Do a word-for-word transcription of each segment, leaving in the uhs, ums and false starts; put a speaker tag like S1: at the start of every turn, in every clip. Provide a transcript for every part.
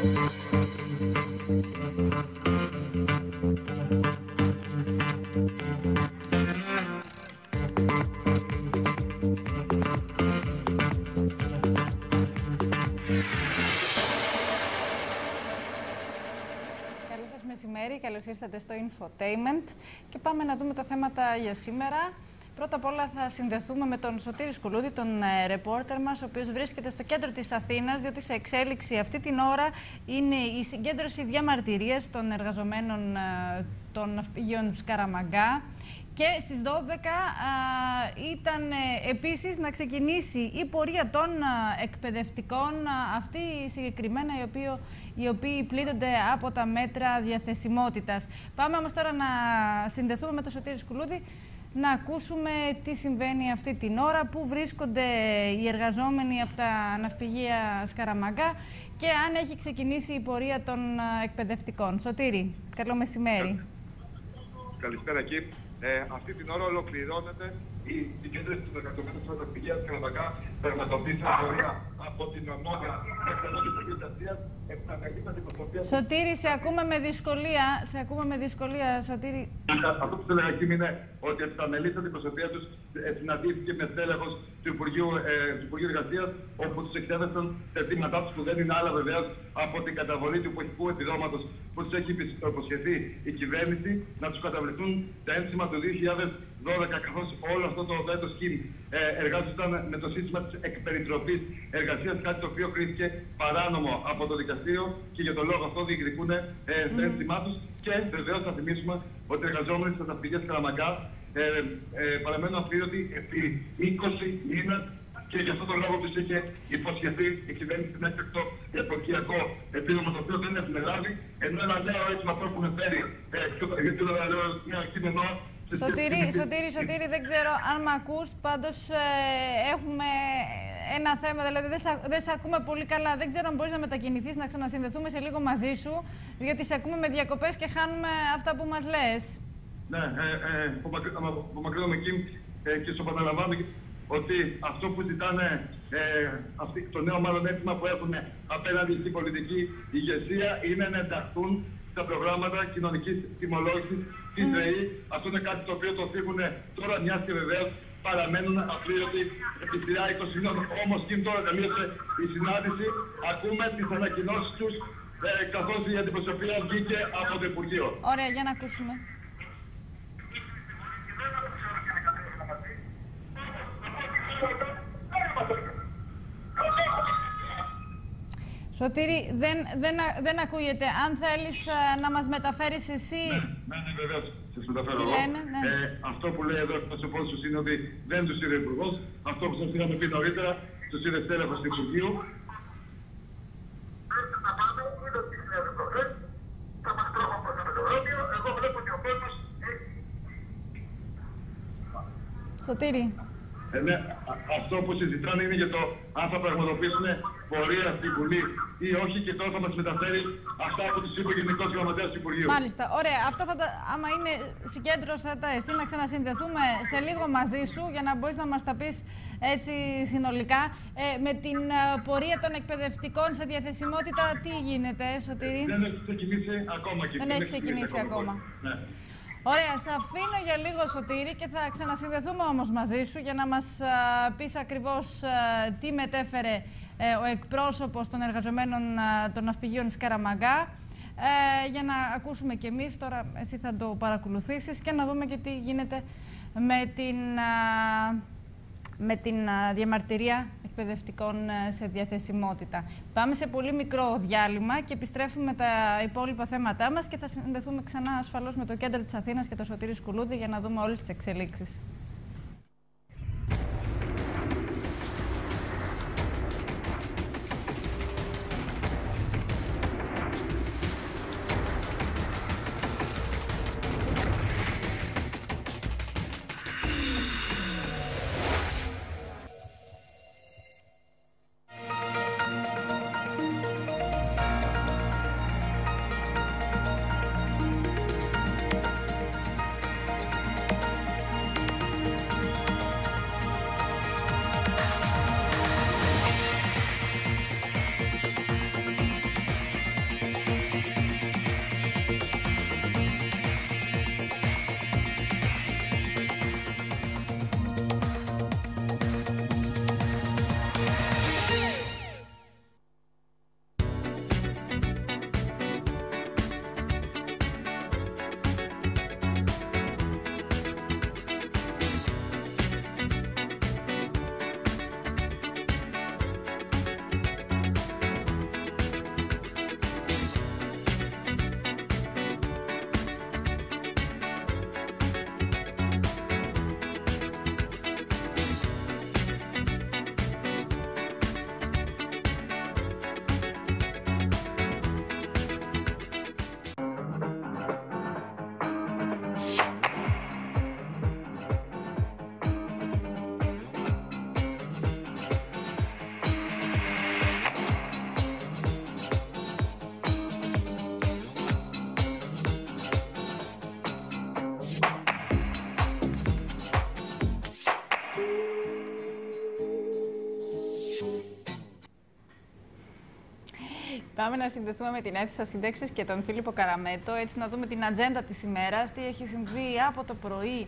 S1: Μεσημέρι, καλώς ήρθατε στο Infotainment και πάμε να δούμε τα θέματα για σήμερα. Πρώτα απ' όλα θα συνδεθούμε με τον Σωτήρη Σκουλούδη, τον ρεπόρτερ μας, ο οποίος βρίσκεται στο κέντρο της Αθήνας, διότι σε εξέλιξη αυτή την ώρα είναι η συγκέντρωση διαμαρτυρίας των εργαζομένων των ναυπηγείων Σκαραμαγκά. Και στις δώδεκα α, ήταν ε, επίσης να ξεκινήσει η πορεία των α, εκπαιδευτικών, α, αυτοί συγκεκριμένα οι οποίοι, οι οποίοι πλήττονται από τα μέτρα διαθεσιμότητας. Πάμε όμως τώρα να συνδεθούμε με τον Σωτήρη Σκουλούδη, να ακούσουμε τι συμβαίνει αυτή την ώρα, πού βρίσκονται οι εργαζόμενοι από τα ναυπηγεία Σκαραμαγκά και αν έχει ξεκινήσει η πορεία των α, εκπαιδευτικών. Σωτήρη, καλό μεσημέρι.
S2: Καλησπέρα εκεί. Ε, αυτή την ώρα ολοκληρώνεται η συγκέντρωση των εργαζομένων στα ναυπηγεία Σκαραμαγκά, πραγματοποιείται πορεία από την Ομόνια μέχρι την Υπουργεία.
S1: Σωτήρη, σε ακούμε με δυσκολία. Σε ακούμε με δυσκολία, Σωτήρη.
S2: Αυτό που θέλω να εκεί είναι ότι τα μελή της αντιπροσωπείας τους συναντήθηκε με στέλεχος του Υπουργείου, ε, του Υπουργείου Εργασίας, όπου τους εξέδεσαν τα αιτήματά τους, που δεν είναι άλλα βεβαίως από την καταβολή του υποχικού επιδόματος που τους έχει υποσχεθεί η κυβέρνηση, να τους καταβληθούν τα ένσημα του δύο χιλιάδες δώδεκα, καθώς όλο αυτό το έτος ε, εργάζονταν με το σύστημα της εκπεριτροπής εργασίας, κάτι το οποίο κρίθηκε παράνομο από το δικαστήριο και για τον λόγο αυτό διεκδικούν ε, στα ένσημά τους. Και βεβαίως θα θυμίσουμε ότι οι εργαζόμενοι στα ναυπηγεία Σκαραμαγκά ε, ε, παραμένουν απλήρωτοι επί είκοσι μήνες και για αυτόν τον λόγο τους είχε υποσχεθεί η κυβέρνηση μέχρι το εποχιακό επίδομα, το οποίο δεν έχουν λάβει, ενώ ένα νέο αίτημα που έχουν φέρει γιατί λέω ένα κείμενο.
S1: Σωτήρη, Σωτήρη, Σωτήρη, δεν ξέρω αν μ' ακούς, πάντως ε, έχουμε ένα θέμα, δηλαδή δεν σε, δεν σε ακούμε πολύ καλά. Δεν ξέρω αν μπορείς να μετακινηθείς, να ξανασυνδεθούμε σε λίγο μαζί σου, γιατί σε ακούμε με διακοπές και χάνουμε αυτά που μας λες.
S2: Ναι, ε, ε, απομακρύνομαι εκεί ε, και σου επαναλαμβάνω ότι αυτό που ζητάνε, ε, αυτή, το νέο μάλλον αίτημα που έχουν απέναντι στην πολιτική ηγεσία είναι να ενταχθούν στα προγράμματα κοινωνικής τιμολόγησης της mm. ΔΕΗ. Αυτό είναι κάτι το οποίο το φύγουν τώρα, μιας και βεβαίως παραμένουν απλήρωτοι επί σειρά είκοσι μήνων. Όμως και τώρα τελείωσε η συνάντηση. Ακούμε τις ανακοινώσεις τους ε, καθώς η αντιπροσωπεία βγήκε από το Υπουργείο.
S1: Ωραία, για να ακούσουμε. Σωτήρη, δεν, δεν, δεν ακούγεται. Αν θέλεις να μας μεταφέρεις εσύ...
S2: Ναι, ναι, ναι, βεβαίως. Σας μεταφέρω εγώ.
S1: Λένε, ναι.
S2: ε, αυτό που λέει εδώ ο πρόσωπός τους είναι ότι δεν τους είδε ο Υπουργός. Αυτό που σας είχαμε πει νωρίτερα, τους είδε στέλεχος του Υπουργείου.
S1: Σωτήρη.
S2: Ε, ναι, αυτό που συζητάνε είναι για το αν θα πραγματοποιήσουν πορεία στην Βουλή ή όχι, και τώρα θα μας μεταφέρει αυτά που τους είπε ο Γενικός Γραμματέας του Υπουργείου.
S1: Μάλιστα, ωραία. Αυτά θα τα, άμα είναι συγκέντρωσα τα εσύ, να ξανασυνδεθούμε σε λίγο μαζί σου για να μπορείς να μας τα πεις έτσι συνολικά. Ε, με την uh, πορεία των εκπαιδευτικών σε διαθεσιμότητα, τι γίνεται, Σωτήρη?
S2: Δεν έχει ξεκινήσει ακόμα. Και
S1: δεν έχει ξεκινήσει ακόμα.
S2: Ναι.
S1: Ωραία, σε αφήνω για λίγο, Σωτήρη, και θα ξανασυνδεθούμε όμως μαζί σου για να μας α, πεις ακριβώς α, τι μετέφερε ε, ο εκπρόσωπος των εργαζομένων α, των ναυπηγείων Σκαραμαγκά, ε, για να ακούσουμε κι εμείς. Τώρα εσύ θα το παρακολουθήσεις και να δούμε και τι γίνεται με την, α, με την α, διαμαρτυρία εκπαιδευτικών σε διαθεσιμότητα. Πάμε σε πολύ μικρό διάλειμμα και επιστρέφουμε τα υπόλοιπα θέματά μας και θα συνδεθούμε ξανά ασφαλώς με το κέντρο της Αθήνας και το Σωτήρη Σκουλούδη για να δούμε όλες τις εξελίξεις. Πάμε να συνδεθούμε με την αίθουσα σύνταξης και τον Φίλιππο Καραμέτο, έτσι να δούμε την ατζέντα της ημέρας, τι έχει συμβεί από το πρωί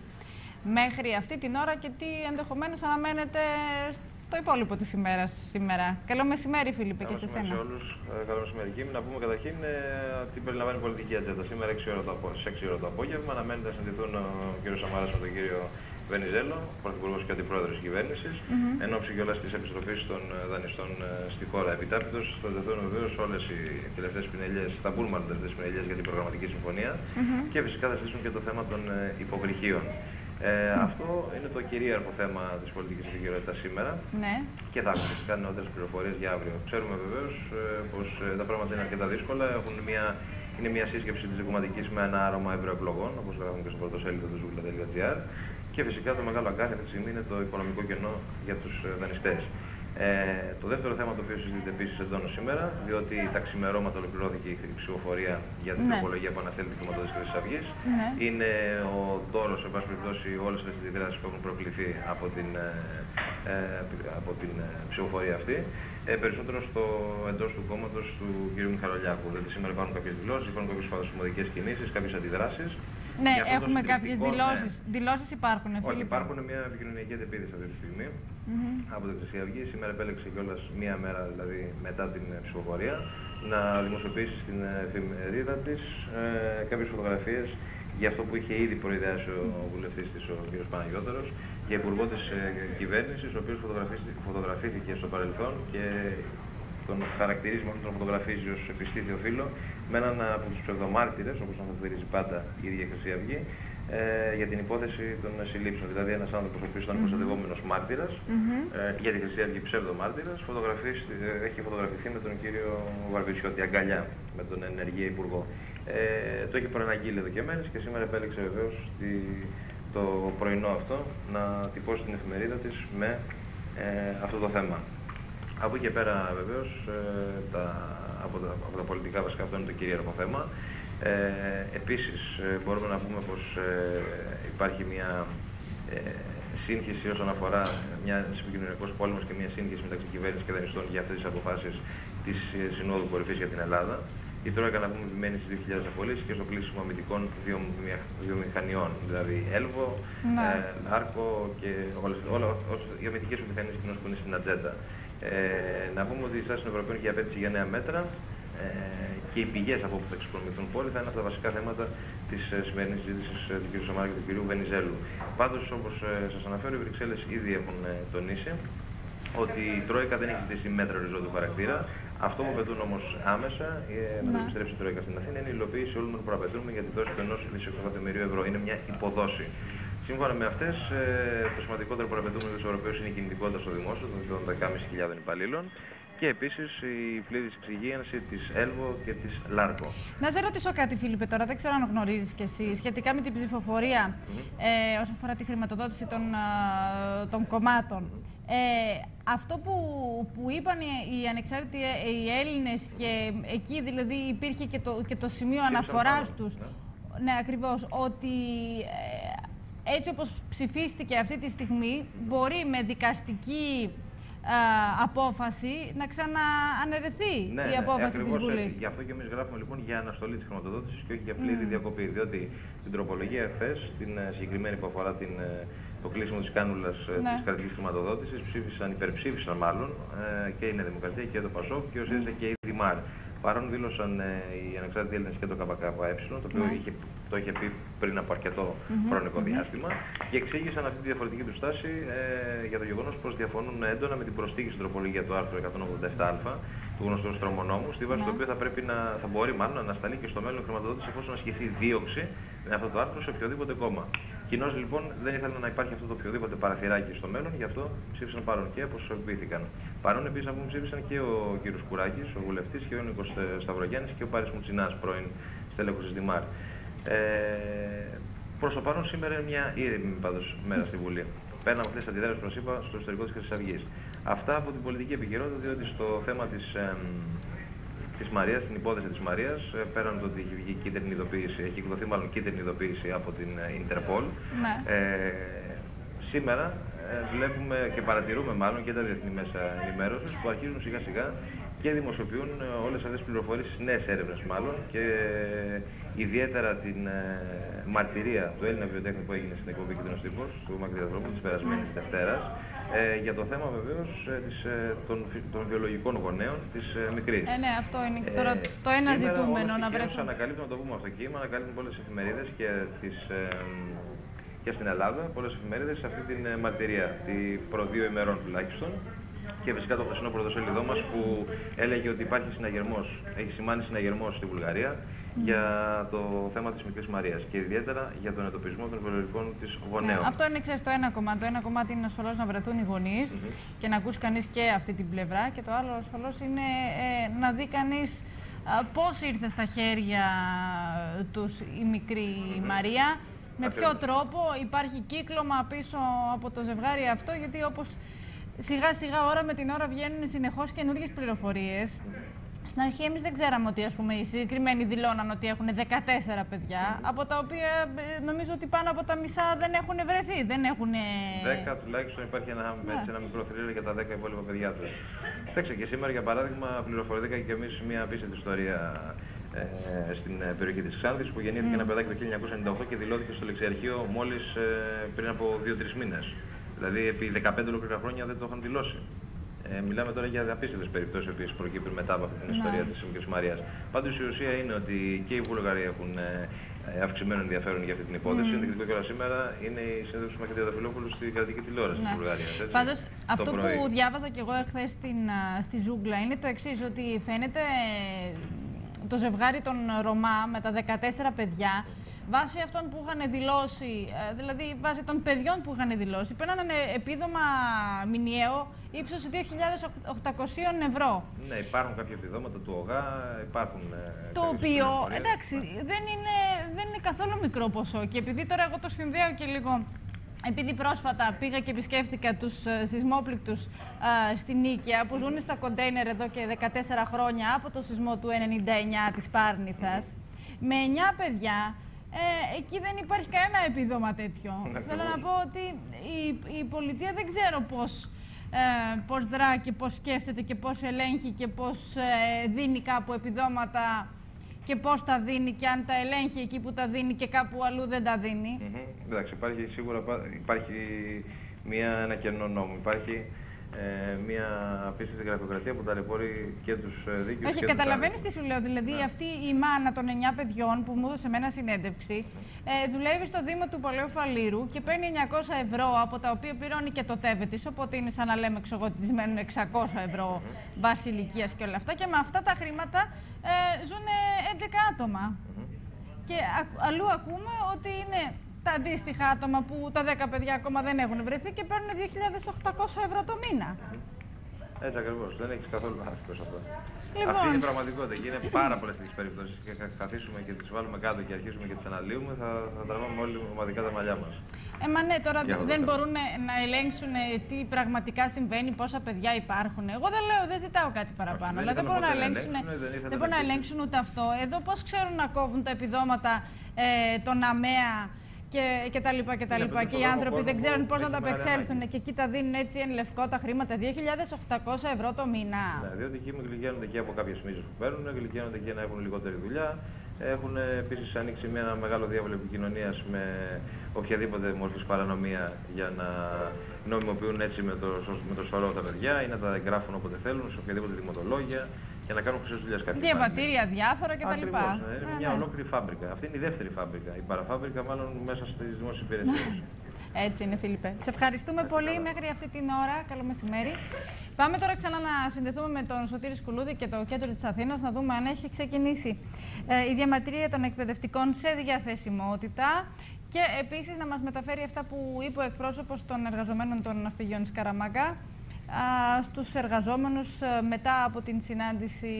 S1: μέχρι αυτή την ώρα και τι ενδεχομένως αναμένεται στο υπόλοιπο της ημέρας σήμερα. Καλό μεσημέρι, Φίλιππε, και σε εσένα.
S3: Καλώς σε όλους. Καλό μεσημέρι. Να πούμε καταρχήν ε, τι περιλαμβάνει η πολιτική ατζέντα. Σήμερα έξι ώρα το, στις έξι ώρα το απόγευμα αναμένεται να συνδεθούν ο κ. Σαμαράς με τον κύριο Βενιζέλο, Πρωθυπουργός και Αντιπρόεδρος της Κυβέρνησης, mm-hmm. εν ώψη κιόλας της επιστροφής των δανειστών στη χώρα. Επιτάπητος θα δεθούν βεβαίως όλες οι τελευταίες πινελιές, θα μπουν μάλλον τελευταίες πινελιές για την προγραμματική συμφωνία mm-hmm. και φυσικά θα συζητήσουν και το θέμα των υποβρυχίων. Ε, mm. Αυτό είναι το κυρίαρχο θέμα της πολιτικής επικαιρότητας σήμερα
S1: ναι.
S3: και θα έχουμε φυσικά νεότερες πληροφορίες για αύριο. Ξέρουμε βεβαίως ε, πως ε, τα πράγματα είναι αρκετά δύσκολα. Έχουν μια, είναι μια σύσκεψη της Δικοματικής με ένα άρωμα ευρωεκλογών, όπως γράφουμε και στο πρωτοσέλιδο του ζούγκλα τελεία τζι άρ. Και φυσικά το μεγάλο αγκάθι αυτή τη στιγμή είναι το οικονομικό κενό για τους δανειστές. Ε, το δεύτερο θέμα το οποίο συζητείται επίσης εντόνως σήμερα, διότι τα ξημερώματα ολοκληρώθηκε η ψηφοφορία για την τροπολογία ναι. που αναθέτει τη χρηματοδότηση της Χρυσής Αυγής. Ναι. Είναι ο δώρος, σε πάση περιπτώσει, όλες τις αντιδράσεις που έχουν προκληθεί από την, ε, από την ψηφοφορία αυτή. Ε, περισσότερο στο εντός του κόμματος του κ. Μιχαλολιάκου. Δηλαδή σήμερα υπάρχουν κάποιες δηλώσεις, υπάρχουν κάποιες φαντασμωδικές κινήσεις, κάποιες αντιδράσεις.
S1: Ναι, έχουμε κάποιες δηλώσεις. Ναι. Δηλώσεις υπάρχουν, Φίλιππο.
S3: Όχι, υπάρχουν μια επικοινωνιακή αντεπίθεση αυτή τη στιγμή mm-hmm. από την Χρυσή Αυγή. Σήμερα επέλεξε κιόλας μία μέρα δηλαδή μετά την ψηφοφορία να δημοσιοποιήσει στην εφημερίδα της ε, κάποιες φωτογραφίες για αυτό που είχε ήδη προειδεάσει ο βουλευτής της, ο κ. Παναγιώτερος, για υπουργό της ε, κυβέρνησης, ο οποίος φωτογραφήθηκε στο παρελθόν και τον χαρακτηρίζει με αυτόν τον φωτογραφίζει ως επιστήθιο φίλο με έναν από τους ψευδομάρτυρες, όπως αναφέρει πάντα η ίδια Χρυσή Αυγή, ε, για την υπόθεση των συλλήψεων. Δηλαδή, ένας άνθρωπος ο οποίος ήταν προστατευόμενος μάρτυρας, mm-hmm. ε, για τη Χρυσή Αυγή ψευδομάρτυρας, ε, έχει φωτογραφηθεί με τον κύριο Βαρβιτσιώτη αγκαλιά, με τον ενεργή υπουργό. Ε, το έχει προαναγγείλει εδώ και μένεις και σήμερα επέλεξε βεβαίως το πρωινό αυτό να τυπώσει την εφημερίδα της με ε, αυτό το θέμα. Από εκεί και πέρα βεβαίως ε, τα, από, τα, από τα πολιτικά βασικά αυτό είναι το κυρίαρχο θέμα. Ε, επίσης ε, μπορούμε να πούμε πως ε, υπάρχει μια ε, σύγχυση όσον αφορά μια επικοινωνιακός πόλεμος και μια σύγχυση μεταξύ κυβέρνησης και δανειστών για αυτές τις αποφάσεις της ε, Συνόδου Κορυφής για την Ελλάδα. Η Τρόικα να πούμε επιμένει στις δύο χιλιάδες απολύσεις και στο κλείσιμο αμυντικών βιομηχανιών, δηλαδή Έλβο, ναι. ε, Άρκο και όλες, όλα, όλες οι αμυντικές βιομηχανίες που είναι στην ατζέντα. Ε, να πούμε ότι η στάση των Ευρωπαίων και η απέτηση για νέα μέτρα ε, και οι πηγές από όπου θα εξοικονομηθούν πόροι θα είναι αυτά τα βασικά θέματα της ε, σημερινής συζήτησης ε, του κ. Σαμάρα και του κ. Βενιζέλου. Πάντως, όπως ε, σας αναφέρω, οι Βρυξέλλες ήδη έχουν ε, τονίσει ότι η Τρόικα δεν έχει ζητήσει μέτρα οριζόντιου χαρακτήρα. Αυτό που απαιτούν όμως άμεσα, ε, να το επιστρέψει η Τρόικα στην Αθήνα, είναι η υλοποίηση όλων των προαπαιτούμενων για τη δόση του ενός δισεκατομμυρίου ευρώ. Είναι μια υποδόση. Σύμφωνα με αυτές, ε, το σημαντικότερο προαπαιτούμενο για τους Ευρωπαίους είναι η κινητικότητα στο δημόσιο, των δέκα χιλιάδες πεντακόσιων υπαλλήλων, και επίσης η πλήρης εξυγίανση της Έλβο και της Λάρκο.
S1: Να σε ρωτήσω κάτι, Φίλιππε, τώρα, δεν ξέρω αν γνωρίζεις κι εσύ, σχετικά με την ψηφοφορία mm-hmm. ε, όσον αφορά τη χρηματοδότηση των, ε, των κομμάτων. Ε, αυτό που, που είπαν οι ανεξάρτητοι οι Έλληνες και εκεί δηλαδή υπήρχε και το, και το σημείο αναφοράς τους, ναι, ναι ακριβώς, ότι ε, έτσι όπως ψηφίστηκε αυτή τη στιγμή μπορεί με δικαστική α, απόφαση να ξανααναιρεθεί ναι, η απόφαση ναι, της Βουλής.
S3: Έτσι. Γι' αυτό και εμείς γράφουμε λοιπόν για αναστολή της χρηματοδότησης και όχι για πλήρη mm. διακοπή, διότι την τροπολογία εχθές, την συγκεκριμένη που αφορά την το κλείσιμο της κάνουλας ναι. της κρατικής χρηματοδότησης, ψήφισαν, υπερψήφισαν μάλλον ε, και η Νέα Δημοκρατία και το ΠΑΣΟΚ και ο ΣΥΡΙΖΑ και η ΔΙΜΑΡ. Παρόν δήλωσαν ε, οι ανεξάρτητοι Έλληνες και το ΚΚΕ, το οποίο ναι. είχε, το είχε πει πριν από αρκετό mm-hmm. χρονικό διάστημα, mm-hmm. και εξήγησαν αυτή τη διαφορετική του στάση ε, για το γεγονός πως διαφωνούν έντονα με την προσθήκη στην τροπολογία του άρθρου εκατόν ογδόντα επτά α, του γνωστού στρωμονόμου, στη βάση yeah. του οποίου θα, πρέπει να, θα μπορεί μάλλον να ανασταλεί και στο μέλλον χρηματοδότηση εφόσον ασκηθεί δίωξη με αυτό το άρθρο σε οποιοδήποτε κόμμα. Κοινώς λοιπόν δεν ήθελαν να υπάρχει αυτό το οποιοδήποτε παραθυράκι στο μέλλον, γι' αυτό ψήφισαν παρόν και αποσωπήθηκαν. Παρόν επίσης να πούμε ψήφισαν και ο κ. Κουράκης, ο βουλευτής, και ο Νίκος Σταυρογιάννης και ο Πάρης Μουτσινάς, πρώην στέλεχος της ΔΙΜΑΡ. Ε, προς το παρόν σήμερα είναι μια ήρεμη πάντως μέρα στη Βουλή. Παίρναμε αυτές τις αντιδράσεις, όπως είπα, στο εσωτερικό της Χρυσής Αυγής. Αυτά από την πολιτική επικαιρότητα, διότι στο θέμα της, ε, της Μαρίας, την υπόθεση της Μαρίας, πέραν το ότι έχει βγει κίτρινη ειδοποίηση, έχει εκδοθεί μάλλον κίτρινη ειδοποίηση από την Ιντερπολ. Ναι. Ε, σήμερα ε, βλέπουμε και παρατηρούμε μάλλον και τα διεθνή μέσα ενημέρωσης που αρχίζουν σιγά σιγά και δημοσιοποιούν όλες αυτές τις πληροφορίες, νέες έρευνες μάλλον, και ιδιαίτερα την ε, μαρτυρία του Έλληνα βιοτέχνη που έγινε στην εκπομπή Κίτρινος Τύπος, του Μακριαδρόμου, της περασμένης Δευτέρας, ε, για το θέμα βεβαίως ε, της, ε, των, των βιολογικών γονέων της ε, μικρής.
S1: Ε, ναι, αυτό είναι ε, τώρα το ένα ζητούμενο να βρεθούν.
S3: Ανακαλύπτουν, να το πούμε αυτό το κύμα, ανακαλύπτουν πολλές εφημερίδες και, τις, ε, και στην Ελλάδα, πολλές εφημερίδες σε αυτή την ε, μαρτυρία, τη προ δύο ημερών τουλάχιστον. Και φυσικά το χθεσινό πρωτοσέλιδό μας που έλεγε ότι υπάρχει συναγερμός, έχει σημάνει συναγερμός στη Βουλγαρία mm. για το θέμα της μικρής Μαρίας και ιδιαίτερα για τον εντοπισμό των βιολογικών της γονέων.
S1: Ναι, αυτό είναι, ξέρεις, το ένα κομμάτι. Το ένα κομμάτι είναι ασφαλώς να βρεθούν οι γονείς mm-hmm. και να ακούσει κανείς και αυτή την πλευρά, και το άλλο ασφαλώς είναι ε, να δει κανείς πώς ήρθε στα χέρια τους η μικρή mm-hmm. Μαρία, με ποιο τρόπο, υπάρχει κύκλωμα πίσω από το ζευγάρι αυτό, γιατί όπως σιγά σιγά ώρα με την ώρα βγαίνουν συνεχώς καινούργιες πληροφορίες. Στην αρχή εμείς δεν ξέραμε ότι, ας πούμε, οι συγκεκριμένοι δηλώναν ότι έχουν δεκατέσσερα παιδιά, από τα οποία νομίζω ότι πάνω από τα μισά δεν έχουν βρεθεί, δεν έχουν...
S3: δέκα τουλάχιστον, υπάρχει ένα, yeah. έτσι, ένα μικρό θρύλο για τα δέκα υπόλοιπα παιδιά τους. Κοιτάξτε, και σήμερα για παράδειγμα πληροφορήθηκα και εμείς μια απίστευτη ιστορία ε, στην περιοχή της Ξάνθης, που γεννήθηκε mm. ένα παιδάκι το χίλια εννιακόσια ενενήντα οκτώ και δηλώθηκε στο λεξιαρχείο μόλις ε, πριν από δύο τρεις μήνες. Δηλαδή επί δεκαπέντε ολόκληρα χρόνια δεν το είχαν δηλώσει. Ε, μιλάμε τώρα για απίστευτες περιπτώσεις που προκύπτουν μετά από αυτή την ιστορία της μικρής Μαρίας. Πάντως η ουσία είναι ότι και οι Βούλγαροι έχουν ε, αυξημένο ενδιαφέρον για αυτή την υπόθεση. Mm. Ενδεικτικό και όλα σήμερα είναι η σύνδεση του Μακριτριανταφυλόπουλου στη κρατική τηλεόραση της Βουλγαρίας.
S1: Πάντως αυτό που διάβαζα και εγώ εχθές στη Ζούγκλα είναι το εξής, ότι φαίνεται το ζευγάρι των Ρωμά με τα δεκατέσσερα παιδιά, βάσει αυτών που είχαν δηλώσει, δηλαδή βάσει των παιδιών που είχαν δηλώσει, παίρνανε επίδομα μηνιαίο ύψος δύο χιλιάδες οκτακόσια ευρώ.
S3: Ναι, υπάρχουν κάποια επιδόματα του ΟΓΑ, υπάρχουν...
S1: Το οποίο, εντάξει, δεν είναι, δεν είναι καθόλου μικρό ποσό. Και επειδή τώρα εγώ το συνδέω και λίγο, επειδή πρόσφατα πήγα και επισκέφθηκα τους σεισμόπληκτους α, στην Νίκαια, που ζουν στα κοντέινερ εδώ και δεκατέσσερα χρόνια από το σεισμό του ενενήντα εννιά της Πάρνηθας, mm. με εννιά παιδιά. Ε, εκεί δεν υπάρχει κανένα επίδομα τέτοιο. Θέλω να πω ότι η, η πολιτεία δεν ξέρω πώς, ε, πώς δρά και πώς σκέφτεται και πώς ελέγχει και πώς ε, δίνει κάπου επιδόματα και πώς τα δίνει, και αν τα ελέγχει εκεί που τα δίνει και κάπου αλλού δεν τα δίνει.
S3: Mm-hmm. Εντάξει, υπάρχει σίγουρα υπάρχει μια, ένα κενό νόμο. Υπάρχει Ε, μια απίστευτη γραφειοκρατία που ταλαιπωρεί και τους δίκαιους.
S1: Όχι, καταλαβαίνεις τι σου λέω. Δηλαδή, ναι. αυτή η μάνα των εννιά παιδιών που μου έδωσε με ένα συνέντευξη ε, δουλεύει στο Δήμο του Πολέου Φαλήρου και παίρνει εννιακόσια ευρώ, από τα οποία πληρώνει και το τέβε της. Οπότε είναι σαν να λέμε εξωγότη, μένουν εξακόσια ευρώ mm-hmm. βάση ηλικίας και όλα αυτά. Και με αυτά τα χρήματα ε, ζουν έντεκα άτομα. Mm-hmm. Και α, αλλού ακούμε ότι είναι τα αντίστοιχα άτομα που τα δέκα παιδιά ακόμα δεν έχουν βρεθεί και παίρνουν δύο χιλιάδες οκτακόσια ευρώ το μήνα.
S3: Έτσι ακριβώς. Δεν έχεις καθόλου άθικος αυτό.
S1: Λοιπόν.
S3: Αυτή είναι η πραγματικότητα και είναι πάρα πολλές τέτοιες περιπτώσεις. Και θα καθίσουμε και τις βάλουμε κάτω και αρχίσουμε και τις αναλύουμε, θα, θα τραβάμε όλοι ομαδικά τα μαλλιά μας.
S1: Ε, μα ναι, τώρα δεν μπορούν να ελέγξουν τι πραγματικά συμβαίνει, πόσα παιδιά υπάρχουν. Εγώ δεν λέω, δεν ζητάω κάτι παραπάνω.
S3: Δεν,
S1: αλλά δεν μπορούν να ελέγξουν,
S3: δεν
S1: δεν μπορούν να ελέγξουν ούτε αυτό. Εδώ πώς ξέρουν να κόβουν τα επιδόματα ε, των ΑΜΕΑ και, και τα λοιπά και τα λοιπά. Και οι άνθρωποι δεν ξέρουν πώς να τα απεξέλθουν και εκεί τα δίνουν έτσι εν λευκό τα χρήματα. δύο χιλιάδες οκτακόσια ευρώ το μήνα.
S3: Ναι, διότι εκεί γλυκαίνονται και από κάποιες μίζες που παίρνουν, γλυκαίνονται και να έχουν λιγότερη δουλειά. Έχουν επίσης ανοίξει με ένα μεγάλο διάβολο επικοινωνίας με οποιαδήποτε μορφής παρανομία για να νομιμοποιούν έτσι με το, με το σφαρό τα παιδιά ή να τα εγγράφουν όποτε θέλουν, σε οποιαδήποτε δημοτολόγια και να κάνουν χρυσές δουλειές κάποιες.
S1: Διαβατήρια διάφορα κτλ.
S3: Ακριβώς, ναι, είναι μια ολόκληρη φάμπρικα. Αυτή είναι η δεύτερη φάμπρικα. Η παραφάμπρικα μάλλον μέσα στις δημόσιες υπηρεσίες.
S1: Έτσι είναι, Φίλιππε. Σε ευχαριστούμε πολύ καλά. Μέχρι αυτή την ώρα. Καλό μεσημέρι. Πάμε τώρα ξανά να συνδεθούμε με τον Σωτήρη Σκουλούδη και το κέντρο της Αθήνας, να δούμε αν έχει ξεκινήσει ε, η διαμαρτυρία των εκπαιδευτικών σε διαθεσιμότητα και επίσης να μας μεταφέρει αυτά που είπε ο εκπρόσωπος των εργαζομένων των ναυπηγείων της Καραμάγκα α, στους εργαζόμενους α, μετά από την συνάντηση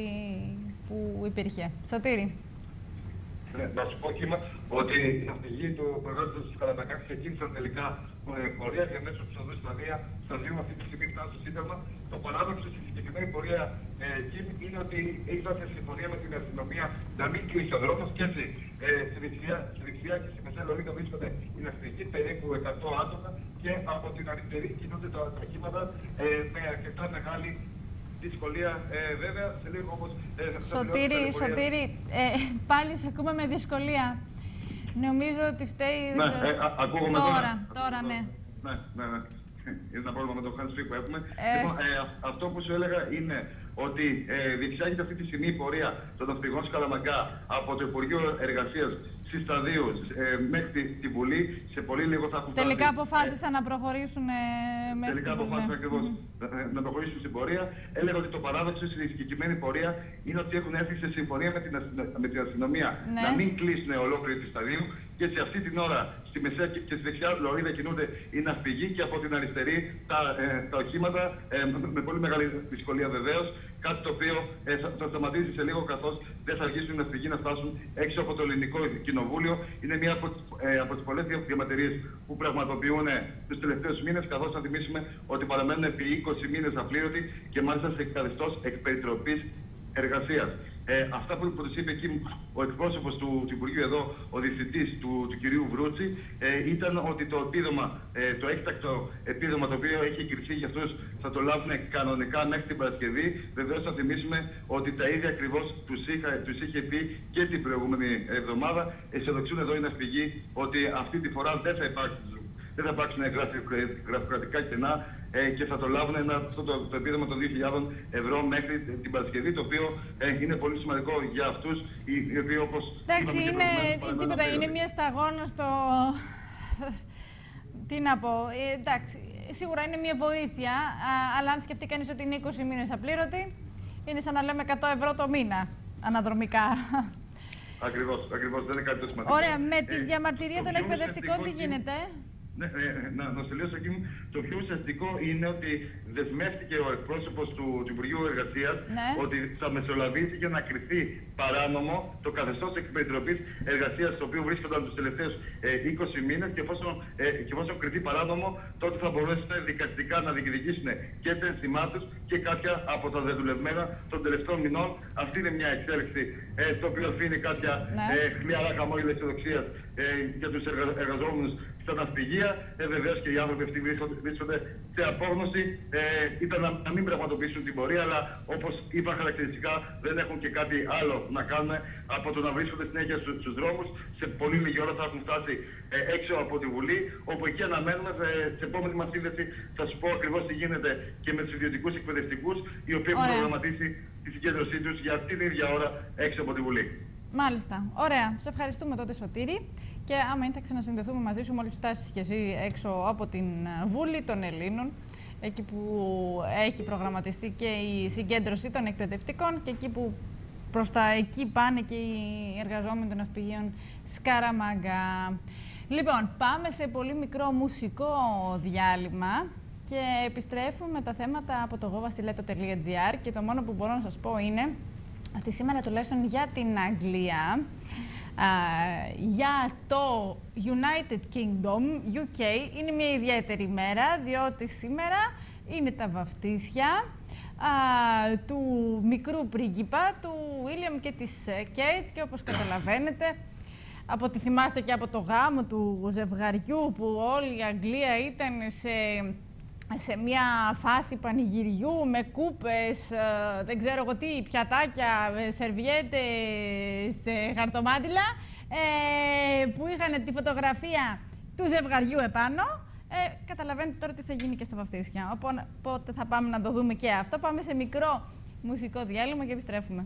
S1: που υπήρχε. Σωτήρη.
S2: Ναι, να σου πω, Κίμα, ότι οι ναυπηγοί του προγράμματος του Καραμαγά ξεκίνησαν τελικά πορεία και μέσω του οδού Σταδία στα δύο αυτή τη στιγμή φτάσουν στο Σύνταγμα. Το παράδοξο στη συγκεκριμένη πορεία εκεί ε, είναι ότι ήρθαν σε συμφωνία με την αστυνομία να μην κλείσει ο δρόμος και έτσι ε, στη δεξιά, στη δεξιά και στη μεσαία λωρίδα βρίσκονται οι ναυπηγοί, περίπου εκατό άτομα, και από την αριστερή κινούνται τα οχήματα ε, με αρκετά μεγάλη δυσκολία, ε, βέβαια, σε λίγο όμως... Ε,
S1: Σωτήρη, Σωτήρη, ε, πάλι σε ακούμε με δυσκολία. Νομίζω ότι φταίει...
S2: Ναι, ε, α, ακούγομαι τώρα.
S1: Τώρα, τώρα, ναι.
S2: Ναι, ναι, ναι. Είναι ένα πρόβλημα με το hands-free που έχουμε.
S1: Ε...
S2: Λοιπόν, ε, αυτό που σου έλεγα είναι ότι ε, διεξάγεται αυτή τη στιγμή η πορεία των ναυπηγών Σκαλαμαγκά από το Υπουργείο Εργασίας Συσταδίου ε, μέχρι τη, τη Βουλή. Σε πολύ λίγο θα έχουν
S1: Τελικά
S2: φτάσει,
S1: αποφάσισαν ε, να προχωρήσουν ε, μέχρι
S2: τελικά
S1: τη Βουλή.
S2: αποφάσισαν ακριβώς
S1: mm-hmm.
S2: να προχωρήσουν στην πορεία. Έλεγα ότι το παράδοξο στη συγκεκριμένη πορεία είναι ότι έχουν έρθει σε συμφωνία με την, με την αστυνομία
S1: ναι.
S2: να μην κλείσουν ολόκληρη τη σταδίου και σε αυτή την ώρα στη μεσαία και, και στη δεξιά λωρίδα κινούνται οι ναυπηγοί και από την αριστερή τα, ε, τα οχήματα ε, με, με πολύ μεγάλη δυσκολία βεβαίως. Κάτι το οποίο ε, θα, θα σταματήσει σε λίγο, καθώς δεν θα αργήσουν οι ναυπηγοί να φτάσουν έξω από το Ελληνικό Κοινοβούλιο. Είναι μία από, ε, από τις πολλές διαμαρτυρίες που πραγματοποιούν ε, τους τελευταίους μήνες, καθώς θα θυμίσουμε ότι παραμένουν επί είκοσι μήνες απλήρωτοι και μάλιστα σε καθεστώς εκπεριτροπής εργασίας. Ε, αυτά που, που τους είπε εκεί ο εκπρόσωπος του, του Υπουργείου εδώ, ο διευθυντής του, του κυρίου Βρούτση, ε, ήταν ότι το επίδομα, ε, το έκτακτο επίδομα το οποίο έχει εγκριθεί για αυτούς θα το λάβουν κανονικά μέχρι την Παρασκευή. Βεβαίως θα θυμίσουμε ότι τα ίδια ακριβώς τους, τους είχε πει και την προηγούμενη εβδομάδα. Αισιοδοξούν εδώ οι ναυπηγοί ότι αυτή τη φορά δεν θα υπάρξουν, δεν θα υπάρξουν γραφειοκρατικά κενά ε, και θα το λάβουν ένα, αυτό το, το επίδομα των δύο χιλιάδες ευρώ μέχρι την Παρασκευή, το οποίο ε, είναι πολύ σημαντικό για αυτούς οι, οι οποίοι όπως...
S1: Εντάξει, είναι, τίποτα, είναι μια σταγόνα στο... Τι να πω, ε, εντάξει, σίγουρα είναι μια βοήθεια, α, αλλά αν σκεφτεί κανείς ότι είναι είκοσι μήνες απλήρωτη, είναι σαν να λέμε εκατό ευρώ το μήνα αναδρομικά.
S2: Ακριβώς, ακριβώς, δεν είναι κάτι το σημαντικό.
S1: Ωραία, με τη
S2: ε,
S1: διαμαρτυρία των εκπαιδευτικών τι γίνεται?
S2: Ναι, ε, να, να τελειώσω εκεί. Το πιο ουσιαστικό είναι ότι δεσμεύτηκε ο εκπρόσωπος του, του Υπουργείου Εργασίας ναι. ότι θα μεσολαβήσει για να κριθεί παράνομο το καθεστώς εκπεριτροπής εργασίας, το οποίο βρίσκονταν τους τελευταίους ε, είκοσι μήνες και εφόσον, ε, και εφόσον κριθεί παράνομο, τότε θα μπορέσουν δικαστικά να διεκδικήσουν και τα ένσημά τους και κάποια από τα δεδουλευμένα των τελευταίων μηνών. Αυτή είναι μια εξέλιξη ε, το οποίο αφήνει κάποια ναι. ε, χλιαρά χαμόγελα αισιοδοξίας ε, για τους εργα, εργαζόμενους στα ναυπηγεία. Ε, βεβαίως και οι άνθρωποι αυτοί βρίσκονται σε απόγνωση. Ε, ήταν να, να μην πραγματοποιήσουν την πορεία, αλλά όπως είπα χαρακτηριστικά, δεν έχουν και κάτι άλλο να κάνουν από το να βρίσκονται συνέχεια στους, στους δρόμους. Σε πολύ λίγη ώρα θα έχουν φτάσει ε, έξω από τη Βουλή, όπου εκεί αναμένουμε ε, σε επόμενη μας σύνδεση θα σου πω ακριβώς τι γίνεται και με τους ιδιωτικούς εκπαιδευτικούς, οι οποίοι έχουν προγραμματίσει τη συγκέντρωσή τους για την ίδια ώρα έξω από τη Βουλή.
S1: Μάλιστα. Ωραία. Σε ευχαριστούμε τότε, Σωτήρη. Και άμα είναι, θα ξανασυνδεθούμε μαζί σου μόλις φτάσεις και εσύ έξω από την Βούλη των Ελλήνων, εκεί που έχει προγραμματιστεί και η συγκέντρωση των εκπαιδευτικών και εκεί που προς τα εκεί πάνε και οι εργαζόμενοι των ναυπηγείων Σκαραμαγκά. Λοιπόν, πάμε σε πολύ μικρό μουσικό διάλειμμα και επιστρέφουμε με τα θέματα από το γόβαστιλέτο τελεία τζι άρ και το μόνο που μπορώ να σας πω είναι ότι σήμερα τουλάχιστον για την Αγγλία, Uh, για το United Kingdom, γιου κέι, είναι μια ιδιαίτερη μέρα, διότι σήμερα είναι τα βαφτίσια uh, του μικρού πρίγκιπα, του William και της Kate, και όπως καταλαβαίνετε, από ό,τι θυμάστε και από το γάμο του ζευγαριού που όλη η Αγγλία ήταν σε... σε μια φάση πανηγυριού με κούπες, ε, δεν ξέρω εγώ τι, πιατάκια, σερβιέτες, χαρτομάτιλα, ε, που είχαν τη φωτογραφία του ζευγαριού επάνω. Ε, καταλαβαίνετε τώρα τι θα γίνει και στα βαφτίσια. Οπότε θα πάμε να το δούμε και αυτό. Πάμε σε μικρό μουσικό διάλειμμα και επιστρέφουμε.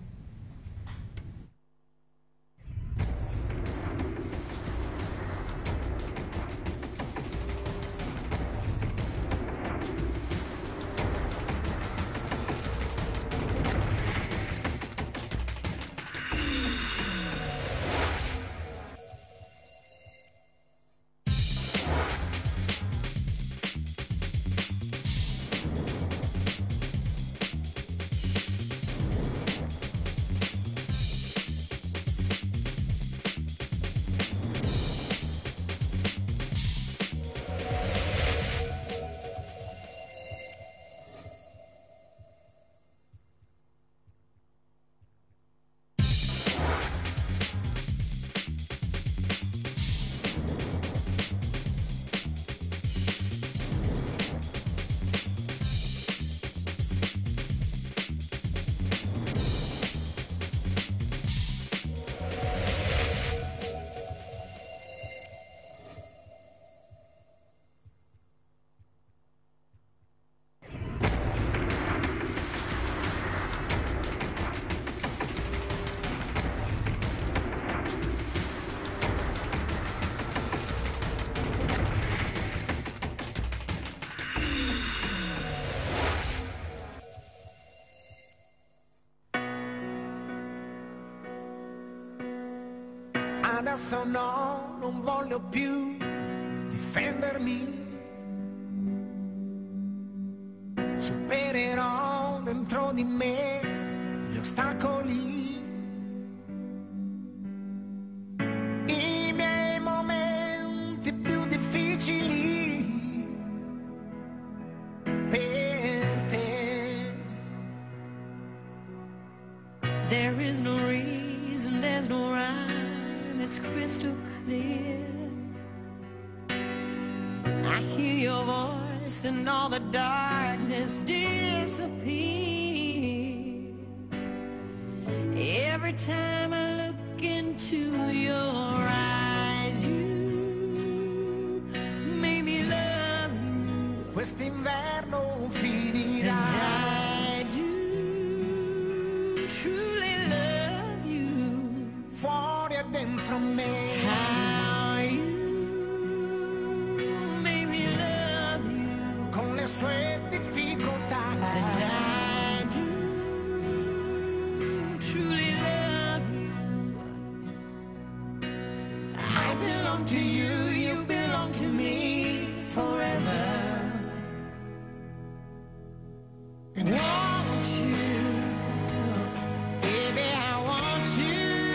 S4: adesso no, non voglio più difendermi. Supererò dentro di me gli ostacoli, i miei momenti più difficili per te.
S5: There is no reason, there's no rhyme, it's crystal clear. I hear your voice and all the darkness disappears. Every time I look into your eyes, you made me love you.
S4: Quest'inverno finirà.
S5: And I do truly love you.
S4: Fuori e dentro me.
S5: How you made me love you.
S4: Con le sue difficoltà.
S5: And I do truly love you. I belong to you, you belong to me forever. Want you, baby, I want you.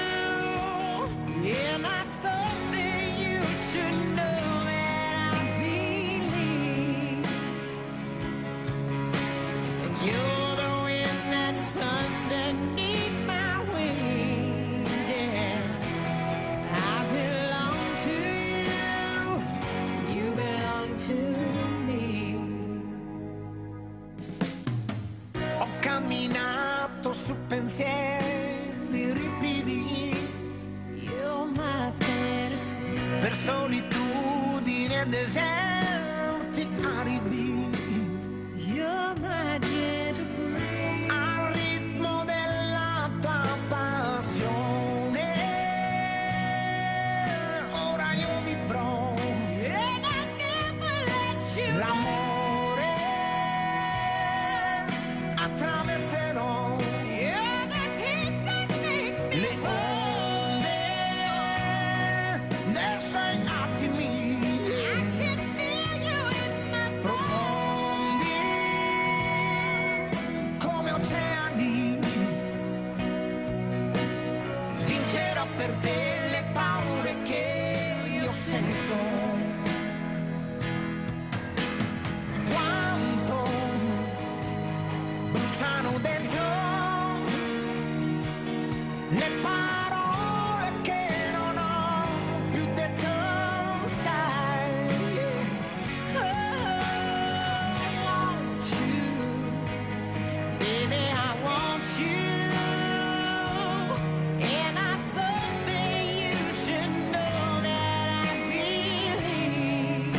S5: And I thought that you should know that I believe. And you're the wind that's underneath my wings, yeah. I belong to you, you belong to me.
S4: Ho camminato su pensieri ripidi,
S5: You're my fantasy.
S4: per solitudini e deserti aridi,
S5: You're my gentle breeze.
S4: al ritmo della tua passione. Ora io vivrò
S5: And I never let you go.
S4: l'amore, attraverserò
S5: You're the peace that makes me
S4: le onde dei suoi attimi
S5: can feel you in my soul.
S4: profondi come oceani. Vincerò per te le paure che io sento. Quanto bruciano dentro le parole che non ho più detto, sai.
S5: I want you, baby, I want you. And I thought that you should know that I believe.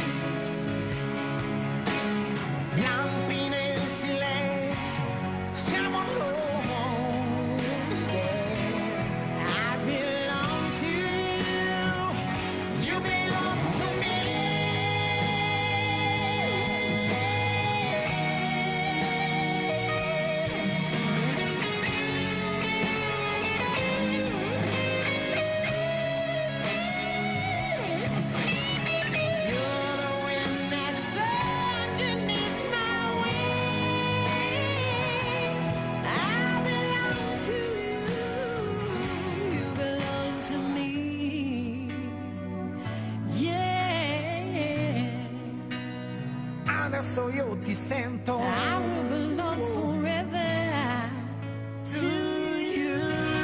S4: Lampi nel silenzio, siamo noi, yeah.
S5: I belong to you.
S4: You belong to me.
S5: You're the wind that's underneath my wings. I belong to you. You belong to me. Yeah.
S4: Adesso io ti sento.
S5: I will belong forever to you.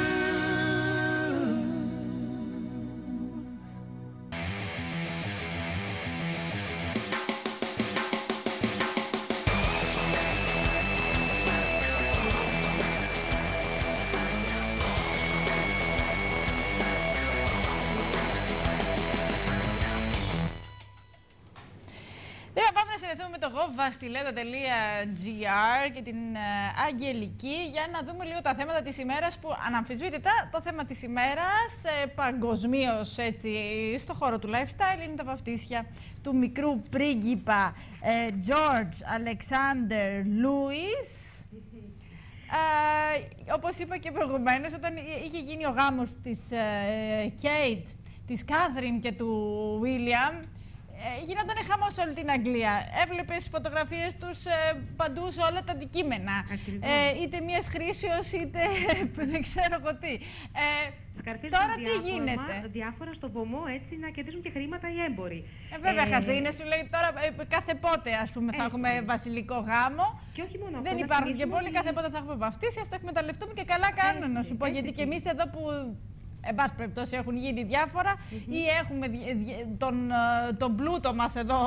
S1: Λοιπόν, πάμε να συνδεθούμε με το gov.stiletto.gr και την ε, Αγγελική για να δούμε λίγο τα θέματα της ημέρας που αναμφισβήτητα το θέμα της ημέρας ε, παγκοσμίως έτσι στο χώρο του lifestyle είναι τα βαφτίσια του μικρού πρίγκιπα ε, George Alexander Louis Όπως είπα και προηγουμένως, όταν είχε γίνει ο γάμος της Κέιτ, της Κάθριν και του Βίλιαμ, ε, γινόταν χαμός σε όλη την Αγγλία. Έβλεπες φωτογραφίες τους ε, παντού σε όλα τα αντικείμενα. Ε, είτε μιας χρήσεως, είτε δεν ξέρω εγώ τι. Ε, τώρα τι γίνεται.
S6: Διάφορα στο βωμό, έτσι, να κερδίζουν και χρήματα οι έμποροι.
S1: Ε, βέβαια,
S6: ε,
S1: Καθρίνε, σου λέει τώρα ε, κάθε πότε, ας πούμε, θα έχουμε βασιλικό γάμο.
S6: Και όχι μόνο
S1: δεν
S6: αυτό,
S1: υπάρχουν και πολλοί,
S6: ότι...
S1: κάθε πότε θα έχουμε βαφτίσει, ας το εκμεταλλευτούμε και καλά κάνουν, να σου πω. Γιατί και εμείς εδώ που. Εν πάση περιπτώσει έχουν γίνει διάφορα mm-hmm. ή έχουμε τον, τον πλούτο μας εδώ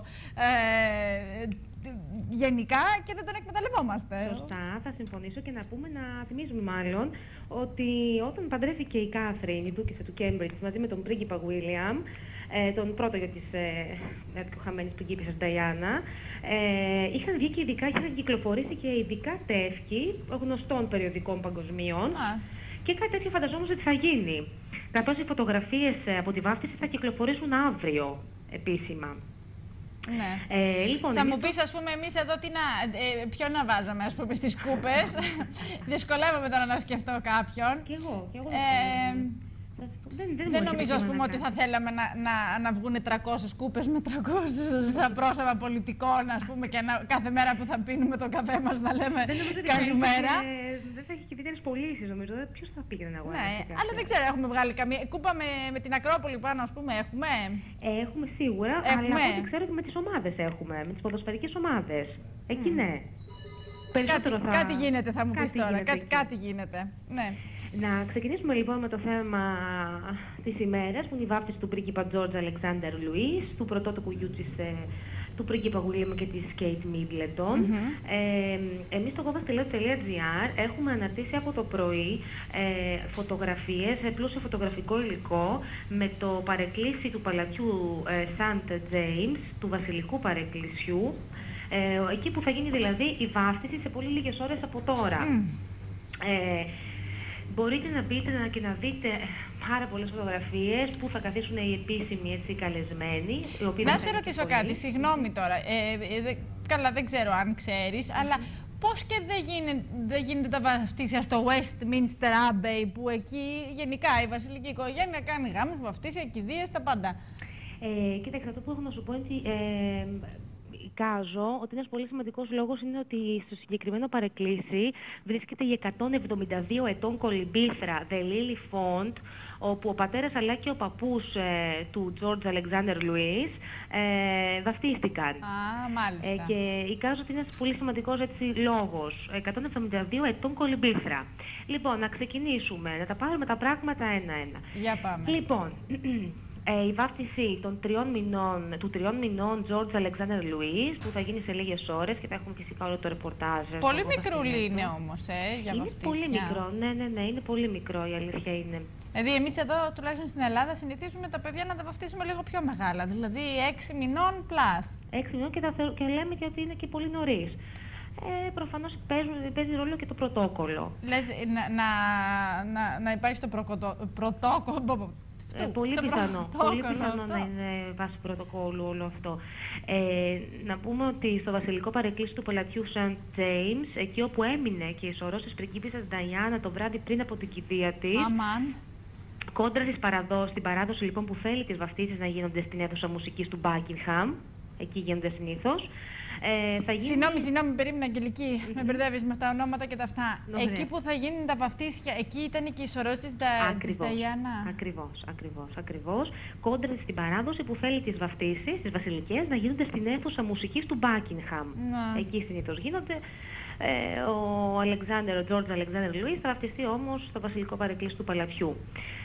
S1: ε, γενικά και δεν τον εκμεταλλευόμαστε.
S6: Σωστά, θα συμφωνήσω και να πούμε, να θυμίζουμε μάλλον ότι όταν παντρεύτηκε η Κάθριν, η δούκισσα του Κέμπριτζ, μαζί με τον πρίγκιπα Βίλιαμ, ε, τον πρώτο για της ε, χαμένης πριγκίπισσας Νταϊάννα, ε, είχαν βγει και ειδικά, είχαν κυκλοφορήσει και ειδικά τεύχη γνωστών περιοδικών παγκοσμίων. Ah. Και κάτι τέτοιο φανταζόμαστε ότι θα γίνει. Καθώς οι φωτογραφίες από τη βάφτιση θα κυκλοφορήσουν αύριο επίσημα.
S1: Ναι.
S6: Ε, λοιπόν,
S1: θα
S6: εμείς...
S1: μου πεις, ας πούμε, εμείς εδώ τι να, ε, ποιο να βάζαμε, ας πούμε, στις κούπες. Δυσκολεύομαι τώρα να σκεφτώ κάποιον.
S6: Κι εγώ, κι εγώ.
S1: Ε,
S6: δεν, δεν,
S1: δεν νομίζω, ας πούμε, ότι θα θέλαμε να, να, να βγουν τριακόσιες κούπες με τριακόσια πρόσωπα πολιτικών, ας πούμε, και να, κάθε μέρα που θα πίνουμε το καφέ μας να λέμε καλημέρα.
S6: Δεν θα έχει και ιδιαίτερες πωλήσεις, νομίζω. Ποιος θα πήγαινε να αγοράσει.
S1: Ναι, αλλά δεν ξέρω, έχουμε βγάλει καμία. Κούπα με, με την Ακρόπολη πάνω, ας πούμε, έχουμε.
S6: Ε, έχουμε σίγουρα,
S1: έχουμε.
S6: αλλά δεν ξέρω και με τις ομάδες έχουμε, με τις ποδοσφαιρικές ομάδες. Εκεί mm. ναι.
S1: Κάτι,
S6: θα...
S1: κάτι γίνεται, θα μου πεις τώρα. Κάτι, κάτι γίνεται. Ναι.
S6: Να ξεκινήσουμε λοιπόν με το θέμα της ημέρας, που είναι η βάφτιση του πρίγκιπα George Alexander Louis, του πρωτότοκου γιου της, του πρίγκιπα William και της Kate Middleton. Mm-hmm. ε, εμείς στο govas.gr έχουμε αναρτήσει από το πρωί ε, φωτογραφίες, πλούσιο φωτογραφικό υλικό με το παρεκκλήσι του παλατιού ε, Saint James, του βασιλικού παρεκκλησιού, ε, εκεί που θα γίνει δηλαδή η βάφτιση σε πολύ λίγες ώρες από τώρα. Mm. Ε, Μπορείτε να μπείτε και να δείτε πάρα πολλές φωτογραφίες που θα καθίσουν οι επίσημοι, έτσι, καλεσμένοι.
S1: Να σε ρωτήσω κάτι, συγγνώμη τώρα. Ε, δε, καλά, δεν ξέρω αν ξέρεις, mm-hmm. αλλά πώς και δεν γίνεται, δεν γίνεται τα βαφτίσια στο Westminster Abbey, που εκεί γενικά η βασιλική οικογένεια κάνει γάμους, βαφτίσια, κηδείες, τα πάντα.
S6: Ε, κοίταξε, αυτό που έχω να σου πω είναι ε, εικάζω ότι ένας πολύ σημαντικός λόγος είναι ότι στο συγκεκριμένο παρεκκλήσι βρίσκεται η εκατόν εβδομήντα δύο ετών κολυμπήθρα The Lily Font, όπου ο πατέρας αλλά και ο παππούς ε, του George Alexander Louis ε, βαφτίστηκαν.
S1: Α, μάλιστα.
S6: Ε, και εικάζω ότι είναι ένας πολύ σημαντικός, έτσι, λόγος. εκατόν εβδομήντα δύο ετών κολυμπήθρα. Λοιπόν, να ξεκινήσουμε, να τα πάρουμε τα πράγματα ένα-ένα.
S1: Για πάμε.
S6: Λοιπόν, Ε, η βάφτιση των τριών μηνών, του τριών μηνών George Alexander Louis, που θα γίνει σε λίγες ώρες και θα έχουμε φυσικά όλο το ρεπορτάζ.
S1: Πολύ μικρούλι είναι όμως, ε, για
S6: είναι
S1: βαφτίσια.
S6: Είναι πολύ μικρό, ναι, ναι, ναι, είναι πολύ μικρό, η αλήθεια είναι.
S1: Δηλαδή εμείς εδώ, τουλάχιστον στην Ελλάδα, συνηθίζουμε τα παιδιά να τα βαφτίσουμε λίγο πιο μεγάλα, δηλαδή έξι μηνών πλάς.
S6: έξι μηνών και, τα, και λέμε και ότι είναι και πολύ νωρίς. Ε, προφανώς παίζουν, παίζει ρόλο και το πρωτόκολλο.
S1: Λες να, να, να, να υπάρχει το πρωτόκολλο.
S6: Ε, πολύ πιθανό, πολύ πιθανό να είναι βάση πρωτοκόλλου όλο αυτό. Ε, να πούμε ότι στο βασιλικό παρεκκλήσι του παλατιού Saint James, εκεί όπου έμεινε και η σωρός της πριγκίπισσας Νταϊάννα το βράδυ πριν από την κηδεία της,
S1: Αμάν.
S6: κόντρα στις παραδόσεις, στην παράδοση λοιπόν που θέλει τις βαφτίσεις να γίνονται στην αίθουσα μουσικής του Buckingham, εκεί γίνονται συνήθως. Ε, θα γίνει...
S1: Συγγνώμη, συγγνώμη, περίμενα, Αγγελική. Mm-hmm. Με μπερδεύεις με τα ονόματα και τα αυτά.
S6: Ωραία.
S1: Εκεί που θα γίνουν τα βαφτίσια, εκεί ήταν και η σωρός της Νταϊάννα.
S6: Ακριβώς, ακριβώς, ακριβώς. Κόντρα στην παράδοση που θέλει τις βαφτίσεις, τις βασιλικές, να γίνονται στην αίθουσα μουσικής του Buckingham. Mm. Εκεί συνήθως γίνονται. Ε, ο Αλεξάνδερ, ο George Alexander Louis θα βαφτιστεί όμως στο βασιλικό παρεκκλήσι του παλατιού.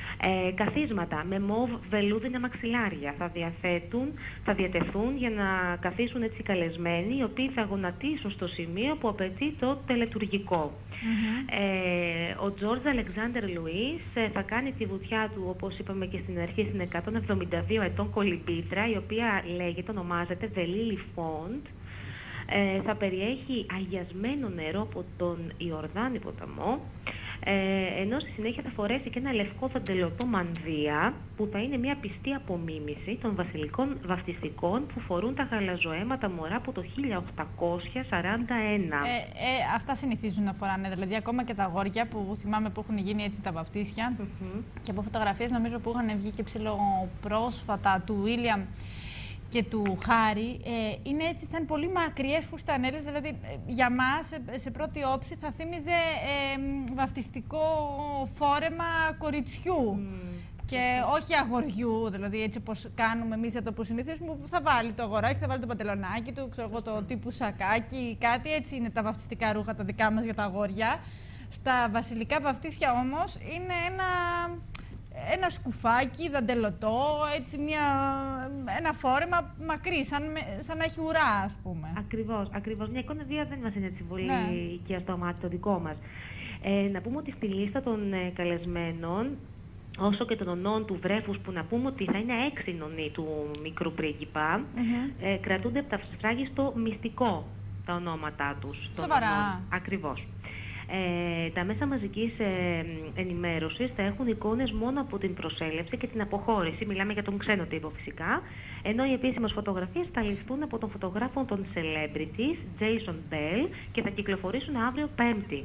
S6: Ε, καθίσματα με μοβ βελούδινα μαξιλάρια θα διαθέτουν, θα διατεθούν για να καθίσουν έτσι καλεσμένοι, οι οποίοι θα γονατίσουν στο σημείο που απαιτεί το τελετουργικό. Mm-hmm. ε, ο George Alexander Louis ε, θα κάνει τη βουτιά του, όπως είπαμε και στην αρχή, στην εκατόν εβδομήντα δύο ετών κολυμπήθρα, η οποία λέγεται, ονομάζεται The Lily Font. Ε, θα περιέχει αγιασμένο νερό από τον Ιορδάνη ποταμό, Ε, ενώ στη συνέχεια θα φορέσει και ένα λευκό δαντελωτό μανδύα, που θα είναι μια πιστή απομίμηση των βασιλικών βαφτιστικών που φορούν τα γαλαζοαίματα μωρά από το χίλια οκτακόσια σαράντα ένα.
S1: Ε, ε, αυτά συνηθίζουν να φοράνε, δηλαδή ακόμα και τα αγόρια που θυμάμαι που έχουν γίνει έτσι τα βαφτίσια mm-hmm. και από φωτογραφίες νομίζω που είχαν βγει και ψηλοπρόσφατα του Βίλιαμ και του Χάρη, ε, είναι έτσι σαν πολύ μακριές φουστανέλες, δηλαδή ε, για μας σε, σε πρώτη όψη θα θύμιζε ε, βαφτιστικό φόρεμα κοριτσιού mm. και όχι αγοριού, δηλαδή έτσι όπως κάνουμε εμείς εδώ που συνηθίζουμε, που θα βάλει το αγοράκι, θα βάλει το παντελονάκι του, ξέρω εγώ, το τύπου σακάκι, κάτι, έτσι είναι τα βαφτιστικά ρούχα τα δικά μας για τα αγόρια. Στα βασιλικά βαφτίσια όμως είναι ένα... ένα σκουφάκι, δαντελωτό, έτσι μια, ένα φόρεμα μακρύ, σαν, σαν να έχει ουρά, ας πούμε.
S6: Ακριβώς, ακριβώς. Μια εικόνα βία δεν μας είναι έτσι πολύ
S1: ναι.
S6: και στο μάτι το δικό μας. Ε, να πούμε ότι στη λίστα των ε, καλεσμένων, όσο και των ονών του βρέφους, που να πούμε ότι θα είναι έξι νονοί του μικρού πρίγκιπα, mm-hmm. ε, κρατούνται από τα σφράγιστο μυστικό τα ονόματά τους.
S1: Σοβαρά.
S6: Ακριβώς. Ε, τα μέσα μαζικής ε, ενημέρωσης θα έχουν εικόνες μόνο από την προσέλευση και την αποχώρηση. Μιλάμε για τον ξένο τύπο φυσικά. Ενώ οι επίσημες φωτογραφίες θα ληφθούν από τον φωτογράφο των celebrities, Jason Bell, και θα κυκλοφορήσουν αύριο Πέμπτη.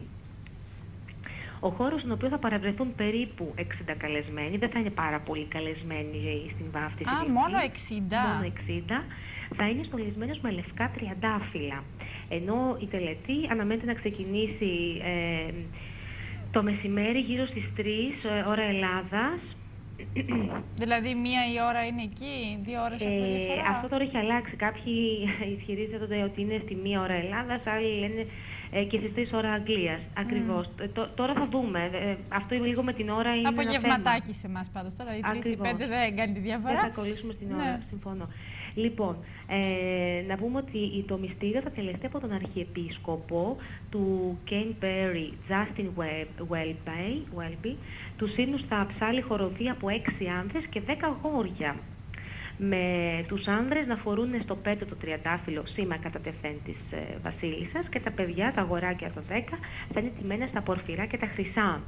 S6: Ο χώρος στον οποίο θα παραβρεθούν περίπου εξήντα καλεσμένοι, δεν θα είναι πάρα πολύ καλεσμένοι στην βάφτιση.
S1: Α, μόνο εξήντα.
S6: Μόνο εξήντα. Θα είναι στολισμένος με λευκά τριαντάφυλλα. Ενώ η τελετή αναμένεται να ξεκινήσει ε, το μεσημέρι γύρω στις τρεις ε, ώρα Ελλάδας.
S1: Δηλαδή μία η ώρα είναι εκεί, δύο ώρες
S6: ε,
S1: έχουμε διαφορά.
S6: Αυτό τώρα έχει αλλάξει. Κάποιοι ισχυρίζονται ότι είναι στη μία ώρα Ελλάδας, άλλοι λένε ε, και στις τρεις ώρα Αγγλίας. Mm. Ακριβώς. Ε, τώρα θα δούμε. Ε, αυτό λίγο με την ώρα είναι
S1: απογευματάκι σε εμάς πάντως. Τώρα οι τρεις ή πέντε δεν κάνει τη διαφορά.
S6: Δεν θα κολλήσουμε στην ώρα, ναι. Συμφωνώ. Λοιπόν, ε, να πούμε ότι το μυστήριο θα τελεστεί από τον Αρχιεπίσκοπο του Canterbury, Justin Welby. Τους ύμνους θα ψάλει χοροδία από έξι άνδρες και δέκα αγόρια. Με τους άνδρες να φορούν στο πέτο το τριαντάφυλλο σήμα κατά τεθέν της ε, βασίλισσας, και τα παιδιά, τα αγοράκια των δέκα, θα είναι τιμένα στα πορφυρά και τα χρυσά.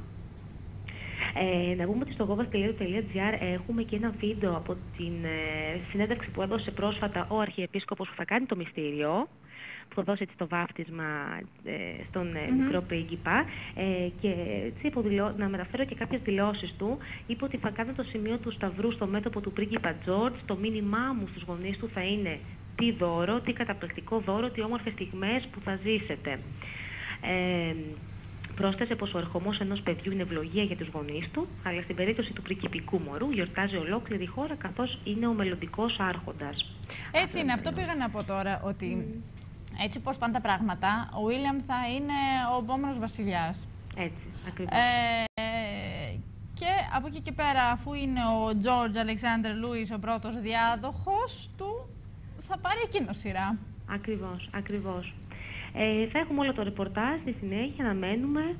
S6: Ε, να πούμε ότι στο govas τελεία e u τελεία gr έχουμε και ένα βίντεο από την ε, συνέντευξη που έδωσε πρόσφατα ο Αρχιεπίσκοπος που θα κάνει το μυστήριο, που θα δώσει έτσι το βάφτισμα ε, στον ε, mm-hmm. μικρό πρίγκιπα, ε, και έτσι υποδηλώ, να μεταφέρω και κάποιες δηλώσεις του. Είπε ότι θα κάνω το σημείο του σταυρού στο μέτωπο του πρίγκιπα Τζορτζ. Το μήνυμά μου στους γονείς του θα είναι τι δώρο, τι καταπληκτικό δώρο, τι όμορφες στιγμές που θα ζήσετε. Ε, Πρόσθεσε πως ο ερχομός ενός παιδιού είναι ευλογία για τους γονείς του, αλλά στην περίπτωση του πριγκιπικού μωρού γιορτάζει ολόκληρη η χώρα, καθώς είναι ο μελλοντικός άρχοντας.
S1: Έτσι είναι, αυτό πήγα να πω τώρα, ότι mm. έτσι πώς πάνε τα πράγματα, ο Βίλιαμ θα είναι ο επόμενος βασιλιάς.
S6: Έτσι, ακριβώς.
S1: Ε, και από εκεί και πέρα, αφού είναι ο George Alexander Louis ο πρώτος διάδοχος του, θα πάρει εκείνο σειρά.
S6: Ακριβώς, ακριβώς. Ε, θα έχουμε όλο το ρεπορτάζ στη συνέχεια, να μένουμε,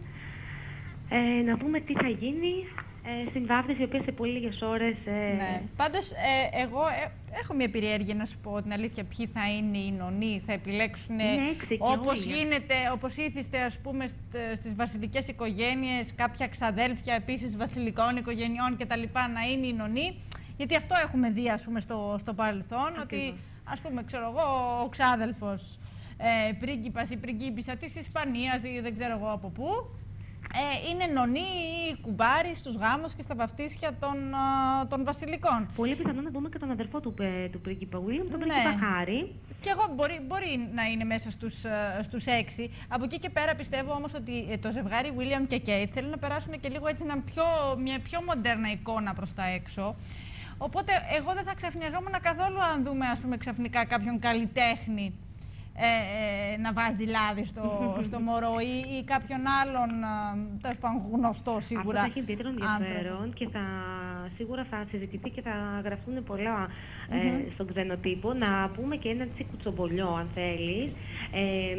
S6: ε, να δούμε τι θα γίνει ε, στην βάφτιση, η οποία σε πολύ λίγες ώρες... Ε...
S1: Ναι. Πάντως, ε, εγώ ε, έχω μια περιέργεια να σου πω την αλήθεια, ποιοι θα είναι οι νονοί, θα επιλέξουν όπως γίνεται, όπως ήθιστε, ας πούμε, στις βασιλικές οικογένειες, κάποια ξαδέλφια επίσης βασιλικών οικογενειών κτλ. Να είναι οι νονοί, γιατί αυτό έχουμε δει, ας πούμε, στο, στο παρελθόν, ακριβώς. Ότι, ας πούμε, ξέρω εγώ, ο ξάδελφος Ε, πρίγκιπας ή πριγκίπισσα της Ισπανίας ή δεν ξέρω εγώ από πού, ε, είναι νονή ή κουμπάρι στους γάμους και στα βαφτίσια των, α, των βασιλικών.
S6: Πολύ πιθανό να δούμε και τον αδερφό του, ε, του πρίγκιπα William, τον πρίγκιπα Χάρη.
S1: Και εγώ μπορεί, μπορεί να είναι μέσα στους, α, στους έξι. Από εκεί και πέρα πιστεύω όμως ότι ε, το ζευγάρι William και Kate θέλουν να περάσουν και λίγο έτσι ένα πιο, μια πιο μοντέρνα εικόνα προς τα έξω. Οπότε εγώ δεν θα ξαφνιαζόμουν καθόλου αν δούμε, ας πούμε, ξαφνικά κάποιον καλλιτέχνη Ε, ε, να βάζει λάδι στο, στο μωρό ή, ή κάποιον άλλον τέλος πάντων γνωστό σίγουρα.
S6: Αυτό θα έχει ιδιαίτερο ενδιαφέρον και θα, σίγουρα θα συζητηθεί και θα γραφτούν πολλά ε, mm-hmm. στον ξένο τύπο. Να πούμε και ένα τσίκου τσομπολιό, αν θέλεις. Ε,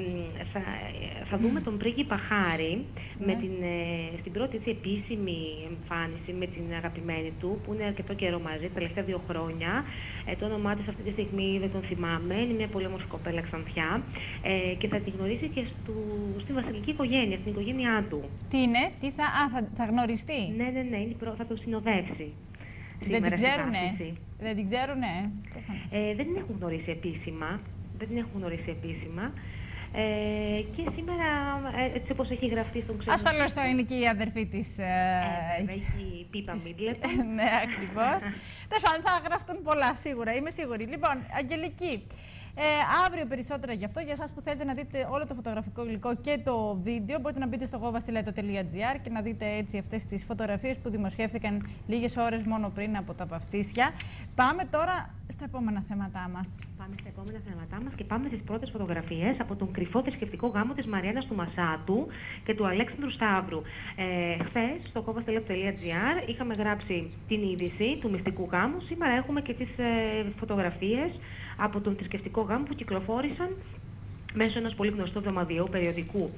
S6: θα, θα δούμε τον πρίγκιπα Χάρη με την, ε, στην πρώτη έτσι, επίσημη εμφάνιση με την αγαπημένη του, που είναι αρκετό καιρό μαζί, τα τελευταία δύο χρόνια. Ε, το όνομά της αυτή τη στιγμή δεν τον θυμάμαι, είναι μια πολύ όμορφη κοπέλα Ξανθιά ε, και θα τη γνωρίσει και στο, στη βασιλική οικογένεια, στην οικογένειά του.
S1: Τι είναι, τι θα, α, θα, θα γνωριστεί.
S6: Ναι, ναι, ναι, είναι, θα τον συνοδεύσει.
S1: Δεν την ξέρουνε. Δεν την ξέρουνε.
S6: Ε, δεν την έχουν γνωρίσει επίσημα. Δεν την έχουν γνωρίσει επίσημα. Ε, και σήμερα, ε, έτσι όπως έχει γραφτεί στον ξένο...
S1: Ασφαλώς θα είναι και η αδερφή της... Ε,
S6: ε, έχει πίπα Μίτλετον.
S1: Ναι, ακριβώς. Τέλος πάντων, θα γραφτούν πολλά, σίγουρα, είμαι σίγουρη. Λοιπόν, Αγγελική, ε, αύριο περισσότερα γι' αυτό. Για εσάς που θέλετε να δείτε όλο το φωτογραφικό υλικό και το βίντεο, μπορείτε να μπείτε στο γόβαστιλέτο τελεία τζι άρ και να δείτε έτσι αυτές τις φωτογραφίες που δημοσιεύτηκαν λίγες ώρες μόνο πριν από τα βαφτίσια. Πάμε τώρα στα επόμενα θέματά μας.
S6: Πάμε στα επόμενα θέματά μας και πάμε στις πρώτες φωτογραφίες από τον κρυφό θρησκευτικό γάμο της Μαριάννας του Μασάτου και του Αλέξανδρου Σταύρου. Ε, χθες στο γόβαστιλέτο τελεία τζι άρ είχαμε γράψει την είδηση του μυστικού γάμου. Σήμερα έχουμε και τις ε, φωτογραφίες από τον θρησκευτικό γάμο που κυκλοφόρησαν μέσω ενός πολύ γνωστού εβδομαδιαίου περιοδικού.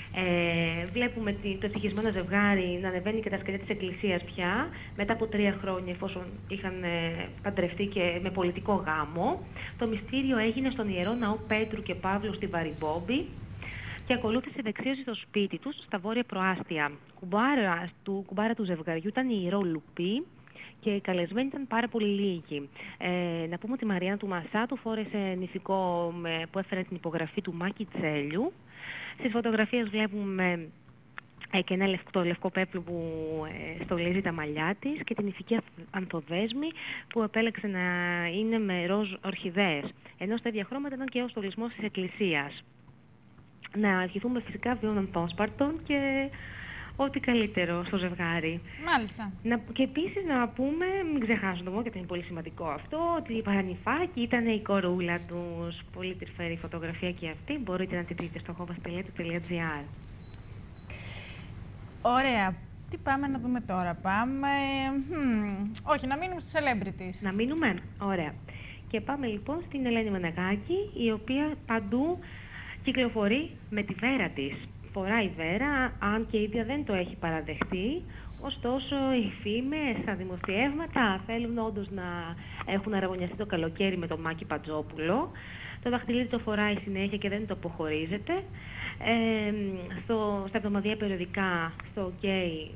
S6: Ε, βλέπουμε το ευτυχισμένο ζευγάρι να ανεβαίνει και τα σκαλιά της εκκλησίας πια, μετά από τρία χρόνια εφόσον είχαν ε, παντρευτεί και με πολιτικό γάμο. Το μυστήριο έγινε στον Ιερό Ναό Πέτρου και Παύλου στη Βαριμπόμπη και ακολούθησε δεξίωση στο σπίτι τους στα βόρεια προάστια. Κουμπάρα του, κουμπάρα του ζευγαριού ήταν η Ιερό Λουπή και οι καλεσμένοι ήταν πάρα πολύ λίγοι. Ε, να πούμε ότι η Μαριάννα του Μασάτου φόρεσε νηφικό με, που έφερε την υπογραφή του Μάκη Τσέλιου. Στις φωτογραφίες βλέπουμε ε, και ένα λευκό, λευκό πέπλο που ε, στολίζει τα μαλλιά της και την ηφική ανθοδέσμη που επέλεξε να είναι με ροζ ορχιδέες. Ενώ στα ίδια χρώματα ήταν και ο στολισμός της εκκλησίας. Να ευχηθούμε φυσικά βίων ανθόσπαρτων και ό,τι καλύτερο στο ζευγάρι.
S1: Μάλιστα.
S6: Να, και επίσης να πούμε, μην ξεχάσουμε το μόνο, γιατί είναι πολύ σημαντικό αυτό, ότι η παρανυφάκι ήταν η κορούλα τους. Πολύ τρυφερή φωτογραφία και αυτή. Μπορείτε να τη δείτε στο γόβαστιλέτο τελεία τζι άρ.
S1: Ωραία. Τι πάμε να δούμε τώρα. Πάμε... Hmm. Όχι, να μείνουμε στους celebrities.
S6: Να μείνουμε. Ωραία. Και πάμε λοιπόν στην Ελένη Μενεγάκη, η οποία παντού κυκλοφορεί με τη βέρα της. Φοράει βέρα, αν και η ίδια δεν το έχει παραδεχτεί. Ωστόσο, οι φήμες στα δημοσιεύματα θέλουν όντως να έχουν αραγωνιαστεί το καλοκαίρι με τον Μάκη Παντζόπουλο. Το δαχτυλίδι το φοράει συνέχεια και δεν το αποχωρίζεται. Ε, στο, στα εβδομαδιαία περιοδικά, στο OK,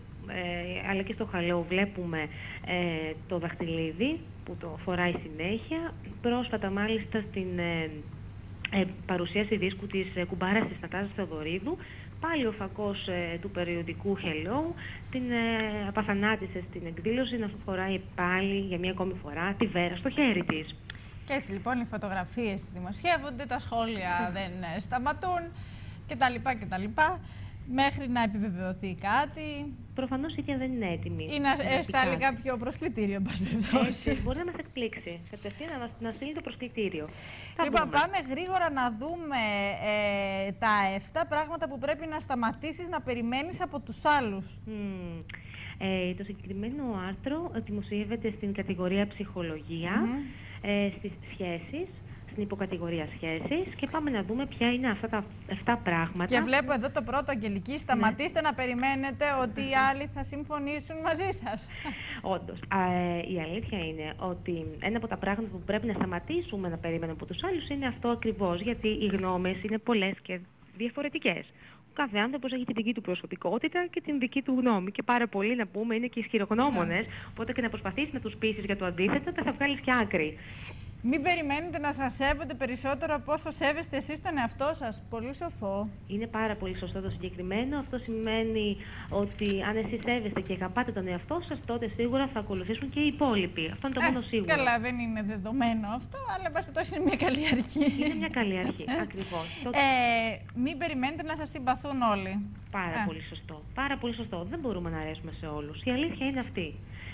S6: ε, αλλά και στο Hello βλέπουμε ε, το δαχτυλίδι που το φοράει συνέχεια. Πρόσφατα μάλιστα στην ε, ε, παρουσίαση δίσκου της ε, κουμπάρας της Νατάζας Θεοδωρίδου, πάλι ο φακός ε, του περιοδικού Hello την ε, απαθανάτησε στην εκδήλωση να φοράει πάλι για μία ακόμη φορά τη βέρα στο χέρι της.
S1: Και έτσι λοιπόν οι φωτογραφίες δημοσιεύονται, τα σχόλια δεν ε, σταματούν κτλ. κτλ. Μέχρι να επιβεβαιωθεί κάτι.
S6: Προφανώς η ίδια δεν είναι έτοιμη.
S1: Ή να ε, στάλει κάποιο προσκλητήριο, εν πάση περιπτώσει.
S6: Μπορεί να μας εκπλήξει. Κατευθείαν να, να στείλει το προσκλητήριο.
S1: Λοιπόν, πάμε γρήγορα να δούμε ε, τα εφτά πράγματα που πρέπει να σταματήσεις να περιμένεις από τους άλλους.
S6: Mm. Ε, το συγκεκριμένο άρθρο δημοσιεύεται στην κατηγορία ψυχολογία, mm-hmm. ε, στις σχέσεις, στην υποκατηγορία σχέσεις, και πάμε να δούμε ποια είναι αυτά τα εφτά πράγματα.
S1: Και βλέπω εδώ το πρώτο, Αγγελική, σταματήστε ναι. να περιμένετε ότι οι άλλοι θα συμφωνήσουν μαζί σας.
S6: Όντως. Ε, η αλήθεια είναι ότι ένα από τα πράγματα που πρέπει να σταματήσουμε να περιμένουμε από τους άλλους είναι αυτό ακριβώς, γιατί οι γνώμες είναι πολλές και διαφορετικές. Κάθε άνθρωπος έχει τη δική του προσωπικότητα και την δική του γνώμη. Και πάρα πολλοί, να πούμε, είναι και ισχυρογνώμονες. Yeah. Οπότε και να προσπαθήσεις να τους πείσεις για το αντίθετο, δεν θα βγάλεις και άκρη.
S1: Μην περιμένετε να σας σέβονται περισσότερο από όσο σέβεστε εσείς τον εαυτό σας. Πολύ σοφό.
S6: Είναι πάρα πολύ σωστό το συγκεκριμένο. Αυτό σημαίνει ότι αν εσείς σέβεστε και αγαπάτε τον εαυτό σας, τότε σίγουρα θα ακολουθήσουν και οι υπόλοιποι. Αυτό είναι το ε, μόνο σίγουρο.
S1: Καλά, δεν είναι δεδομένο αυτό, αλλά πάση είναι μια καλή αρχή.
S6: Είναι μια καλή αρχή, ακριβώς.
S1: Ε, μην περιμένετε να σας συμπαθούν όλοι.
S6: Πάρα ε. πολύ σωστό. Πάρα πολύ σωστό. Δεν μπορούμε να αρέσουμε σε όλους. Η αλήθεια είναι αυτή.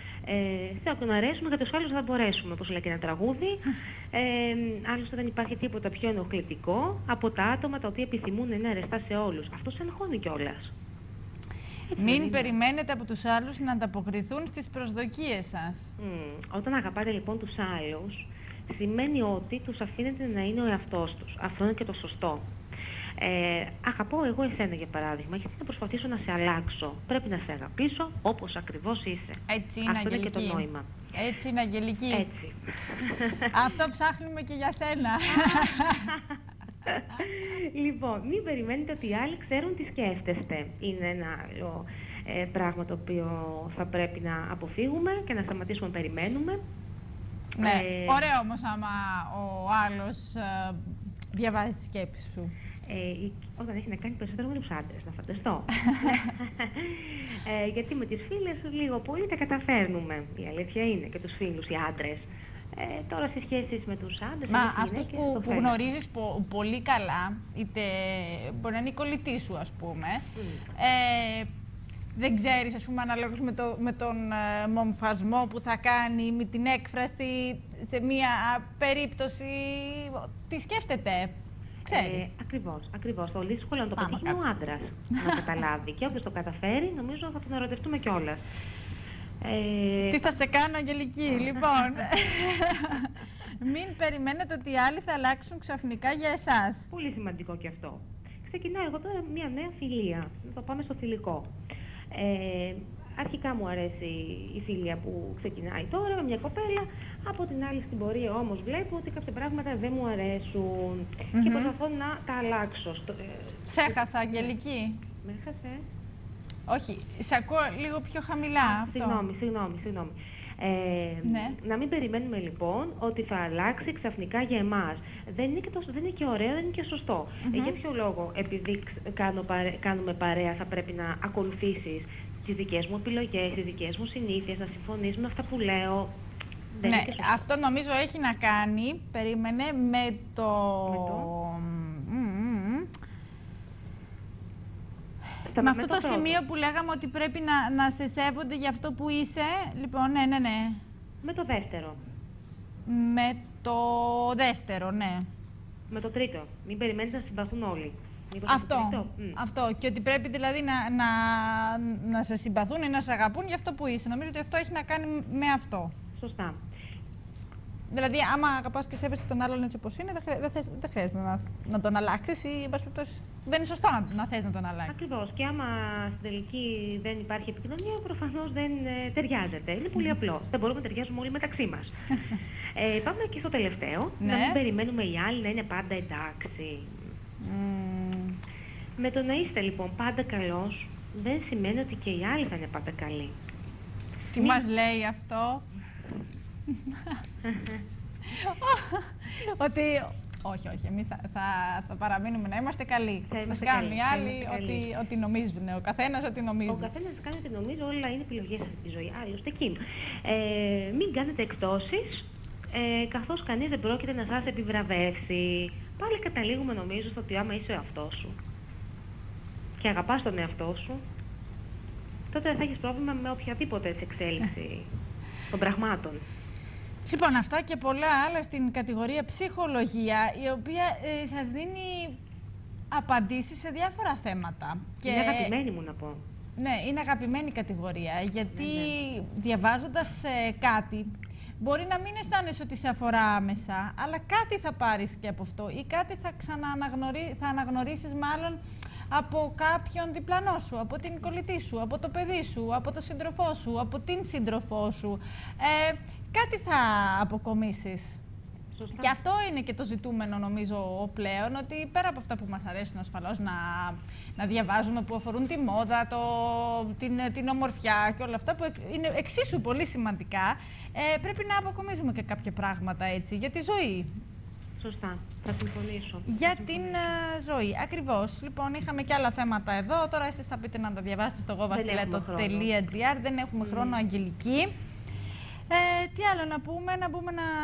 S6: Ε, θα να αρέσουμε, για τους άλλους θα μπορέσουμε, όπως λέει και ένα τραγούδι. Ε, άλλωστε δεν υπάρχει τίποτα πιο ενοχλητικό από τα άτομα τα οποία επιθυμούν να είναι αρεστά σε όλους. Αυτό σε αγχώνει κιόλας.
S1: Μην περιμένετε από τους άλλους να ανταποκριθούν στις προσδοκίες σας.
S6: Mm. Όταν αγαπάτε λοιπόν τους άλλους, σημαίνει ότι τους αφήνετε να είναι ο εαυτός τους. Αυτό είναι και το σωστό. Ε, αγαπώ εγώ εσένα για παράδειγμα, γιατί θα προσπαθήσω να σε αλλάξω. Πρέπει να σε αγαπήσω όπως ακριβώς είσαι.
S1: Έτσι είναι,
S6: αυτό
S1: Αγγελική.
S6: είναι και το νόημα.
S1: Έτσι είναι, Αγγελική.
S6: Έτσι.
S1: Αυτό ψάχνουμε και για σένα.
S6: Λοιπόν, μην περιμένετε ότι οι άλλοι ξέρουν τι σκέφτεστε. Είναι ένα άλλο ε, πράγμα το οποίο θα πρέπει να αποφύγουμε και να σταματήσουμε να περιμένουμε.
S1: Ναι,
S6: Ε,
S1: ωραίο όμως άμα ο άλλος ε, διαβάζει τις σκέψεις σου.
S6: Ε, όταν έχει να κάνει περισσότερο με τους άντρες, να φανταστώ. ε, γιατί με τις φίλες λίγο πολύ τα καταφέρνουμε. Η αλήθεια είναι, και τους φίλους, οι άντρες. Ε, τώρα στις σχέσεις με τους άντρες...
S1: Μα
S6: με τις
S1: αυτούς
S6: γυναίκες,
S1: που,
S6: το
S1: που
S6: φέρνουν.
S1: γνωρίζεις πο- πολύ καλά, είτε μπορεί να είναι η κολλητή σου, ας πούμε, ε, δεν ξέρεις, ας πούμε, αναλόγως με, το, με τον ε, μομφασμό που θα κάνει, με την έκφραση σε μία περίπτωση, τι σκέφτεται. Ξέρεις.
S6: Ε, ακριβώς, ακριβώς. Το δύσκολο να το
S1: Πάμε
S6: πετύχει είναι ο
S1: κάτω.
S6: άντρας να καταλάβει. Και όποιος το καταφέρει, νομίζω θα τον ερωτευτούμε κιόλας. Ε,
S1: Τι θα σε κάνω, Αγγελική, λοιπόν. Μην περιμένετε ότι οι άλλοι θα αλλάξουν ξαφνικά για εσάς.
S6: Πολύ σημαντικό και αυτό. Ξεκινάω εγώ τώρα μια νέα φιλία. Να το πάμε στο φιλικό. Ε, αρχικά μου αρέσει η φιλία που ξεκινάει τώρα με μια κοπέλα. Από την άλλη στην πορεία όμως βλέπω ότι κάποια πράγματα δεν μου αρέσουν. Και προσπαθώ να τα αλλάξω. Στο, ε,
S1: Σε έχασα, Αγγελική.
S6: με έχασε.
S1: Όχι, σε ακούω λίγο πιο χαμηλά αυτό.
S6: Συγγνώμη, συγγνώμη, συγγνώμη. Ε,
S1: Ναι.
S6: Να μην περιμένουμε λοιπόν ότι θα αλλάξει ξαφνικά για εμάς. Δεν είναι και, το, δεν είναι και ωραίο, δεν είναι και σωστό. Ε, για ποιο λόγο, επειδή ξ- κάνω παρέ, κάνουμε παρέα, θα πρέπει να ακολουθήσεις τις δικές μου επιλογές, τις δικές μου συνήθειες, να συμφωνείς με αυτά που λέω. Δεν
S1: Ναι,
S6: είναι και σωστό.
S1: αυτό νομίζω έχει να κάνει, περίμενε, με το...
S6: Με το?
S1: Μ, μ, μ.
S6: Στα-
S1: Με αυτό
S6: το
S1: το
S6: πρώτο.
S1: σημείο που λέγαμε ότι πρέπει να, να σε σέβονται για αυτό που είσαι. Λοιπόν, ναι, ναι, ναι.
S6: Με το δεύτερο.
S1: Με το δεύτερο, ναι.
S6: Με το τρίτο. Μην περιμένεις να συμπαθούν όλοι. Μήπως
S1: Αυτό,
S6: με το τρίτο? Μμ.
S1: αυτό. Και ότι πρέπει δηλαδή να, να, να σε συμπαθούν ή να σε αγαπούν για αυτό που είσαι. Νομίζω ότι αυτό έχει να κάνει με αυτό.
S6: Σωστά.
S1: Δηλαδή, άμα αγαπάς και σέβεσαι τον άλλον έτσι όπως είναι, δεν, χρει- δεν, θες- δεν χρειάζεται να, να τον αλλάξεις ή, εν πάση περιπτώσει, δεν είναι σωστό να, να θες να τον αλλάξεις.
S6: Ακριβώς. Και άμα στην τελική δεν υπάρχει επικοινωνία, προφανώς δεν ε, ταιριάζεται. Είναι πολύ απλό. Δεν μπορούμε να ταιριάζουμε όλοι μεταξύ μας. ε, πάμε και στο τελευταίο. Να
S1: Ναι.
S6: μην περιμένουμε οι άλλοι να είναι πάντα εντάξει.
S1: Μμμ.
S6: Με το να είστε λοιπόν πάντα καλός, δεν σημαίνει ότι και οι άλλοι θα είναι πάντα καλοί.
S1: Τι μας λέει αυτό? Ότι... Όχι, όχι, εμείς θα, θα, θα παραμείνουμε να είμαστε καλοί.
S6: Θα
S1: Θα
S6: είμαστε
S1: κάνουν
S6: καλοί,
S1: οι
S6: θα
S1: άλλοι
S6: είμαστε
S1: ότι,
S6: καλοί.
S1: ότι νομίζουν. Ο καθένας ότι νομίζει.
S6: Ο καθένας κάνει ό,τι νομίζει, όλα είναι επιλογές σε αυτή τη ζωή. Άλλωστε εκείνο. Ε, μην κάνετε εκτόσεις, ε, καθώς κανείς δεν πρόκειται να σας επιβραβεύσει. Πάλι καταλήγουμε νομίζω στο ότι άμα είσαι ο εαυτός σου και αγαπάς τον εαυτό σου, τότε δεν θα έχεις πρόβλημα με οποιαδήποτε έτσι εξέλιξη των πραγμάτων.
S1: Λοιπόν, αυτά και πολλά άλλα στην κατηγορία ψυχολογία, η οποία ε, σας δίνει απαντήσεις σε διάφορα θέματα.
S6: Είναι αγαπημένη μου να πω.
S1: Ναι, είναι αγαπημένη κατηγορία, γιατί διαβάζοντας ε, κάτι, μπορεί να μην αισθάνεσαι ότι σε αφορά άμεσα, αλλά κάτι θα πάρεις και από αυτό ή κάτι θα ξανααναγνωρί... θα αναγνωρίσεις μάλλον από κάποιον διπλανό σου, από την κολλητή σου, από το παιδί σου, από το σύντροφό σου, από την σύντροφό σου. Ε, κάτι θα αποκομίσεις.
S6: Σωστά.
S1: Και αυτό είναι και το ζητούμενο νομίζω πλέον, ότι πέρα από αυτά που μας αρέσουν ασφαλώς να, να διαβάζουμε, που αφορούν τη μόδα, το, την, την ομορφιά και όλα αυτά που είναι εξίσου πολύ σημαντικά, ε, πρέπει να αποκομίζουμε και κάποια πράγματα έτσι για τη ζωή.
S6: Σωστά. Θα συμφωνήσω.
S1: Για την ε, ζωή. Ακριβώς. Λοιπόν, είχαμε και άλλα θέματα εδώ. Τώρα εσείς θα πείτε να τα διαβάσετε στο gova.gr. Δεν έχουμε χρόνο, Αγγελική. Ε, τι άλλο να πούμε, να, πούμε να,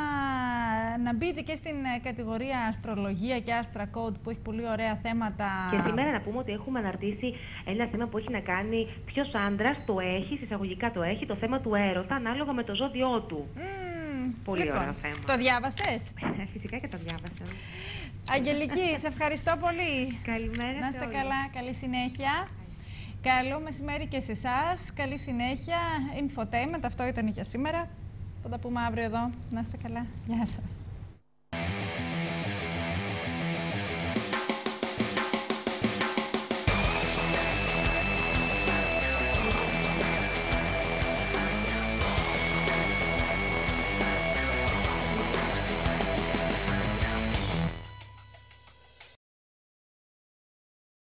S1: να μπείτε και στην ε, κατηγορία αστρολογία και Astra Code που έχει πολύ ωραία θέματα.
S6: Και σήμερα να πούμε ότι έχουμε αναρτήσει ένα θέμα που έχει να κάνει ποιος άντρας το έχει, συσσαγωγικά το έχει, το θέμα του έρωτα ανάλογα με το ζώδιό του.
S1: Μμμ,
S6: Πολύ
S1: λοιπόν,
S6: ωραίο θέμα.
S1: Το διάβασες?
S6: Φυσικά και τα διάβασα.
S1: Αγγελική, σε ευχαριστώ πολύ.
S6: Καλημέρα
S1: Να
S6: σε
S1: είστε
S6: όλους.
S1: καλά, καλή συνέχεια. Καλό μεσημέρι και σε εσάς. Καλή συνέχεια. Infotainment, αυτό ήταν για σήμερα. Θα τα πούμε αύριο εδώ. Να είστε καλά. Γεια σας.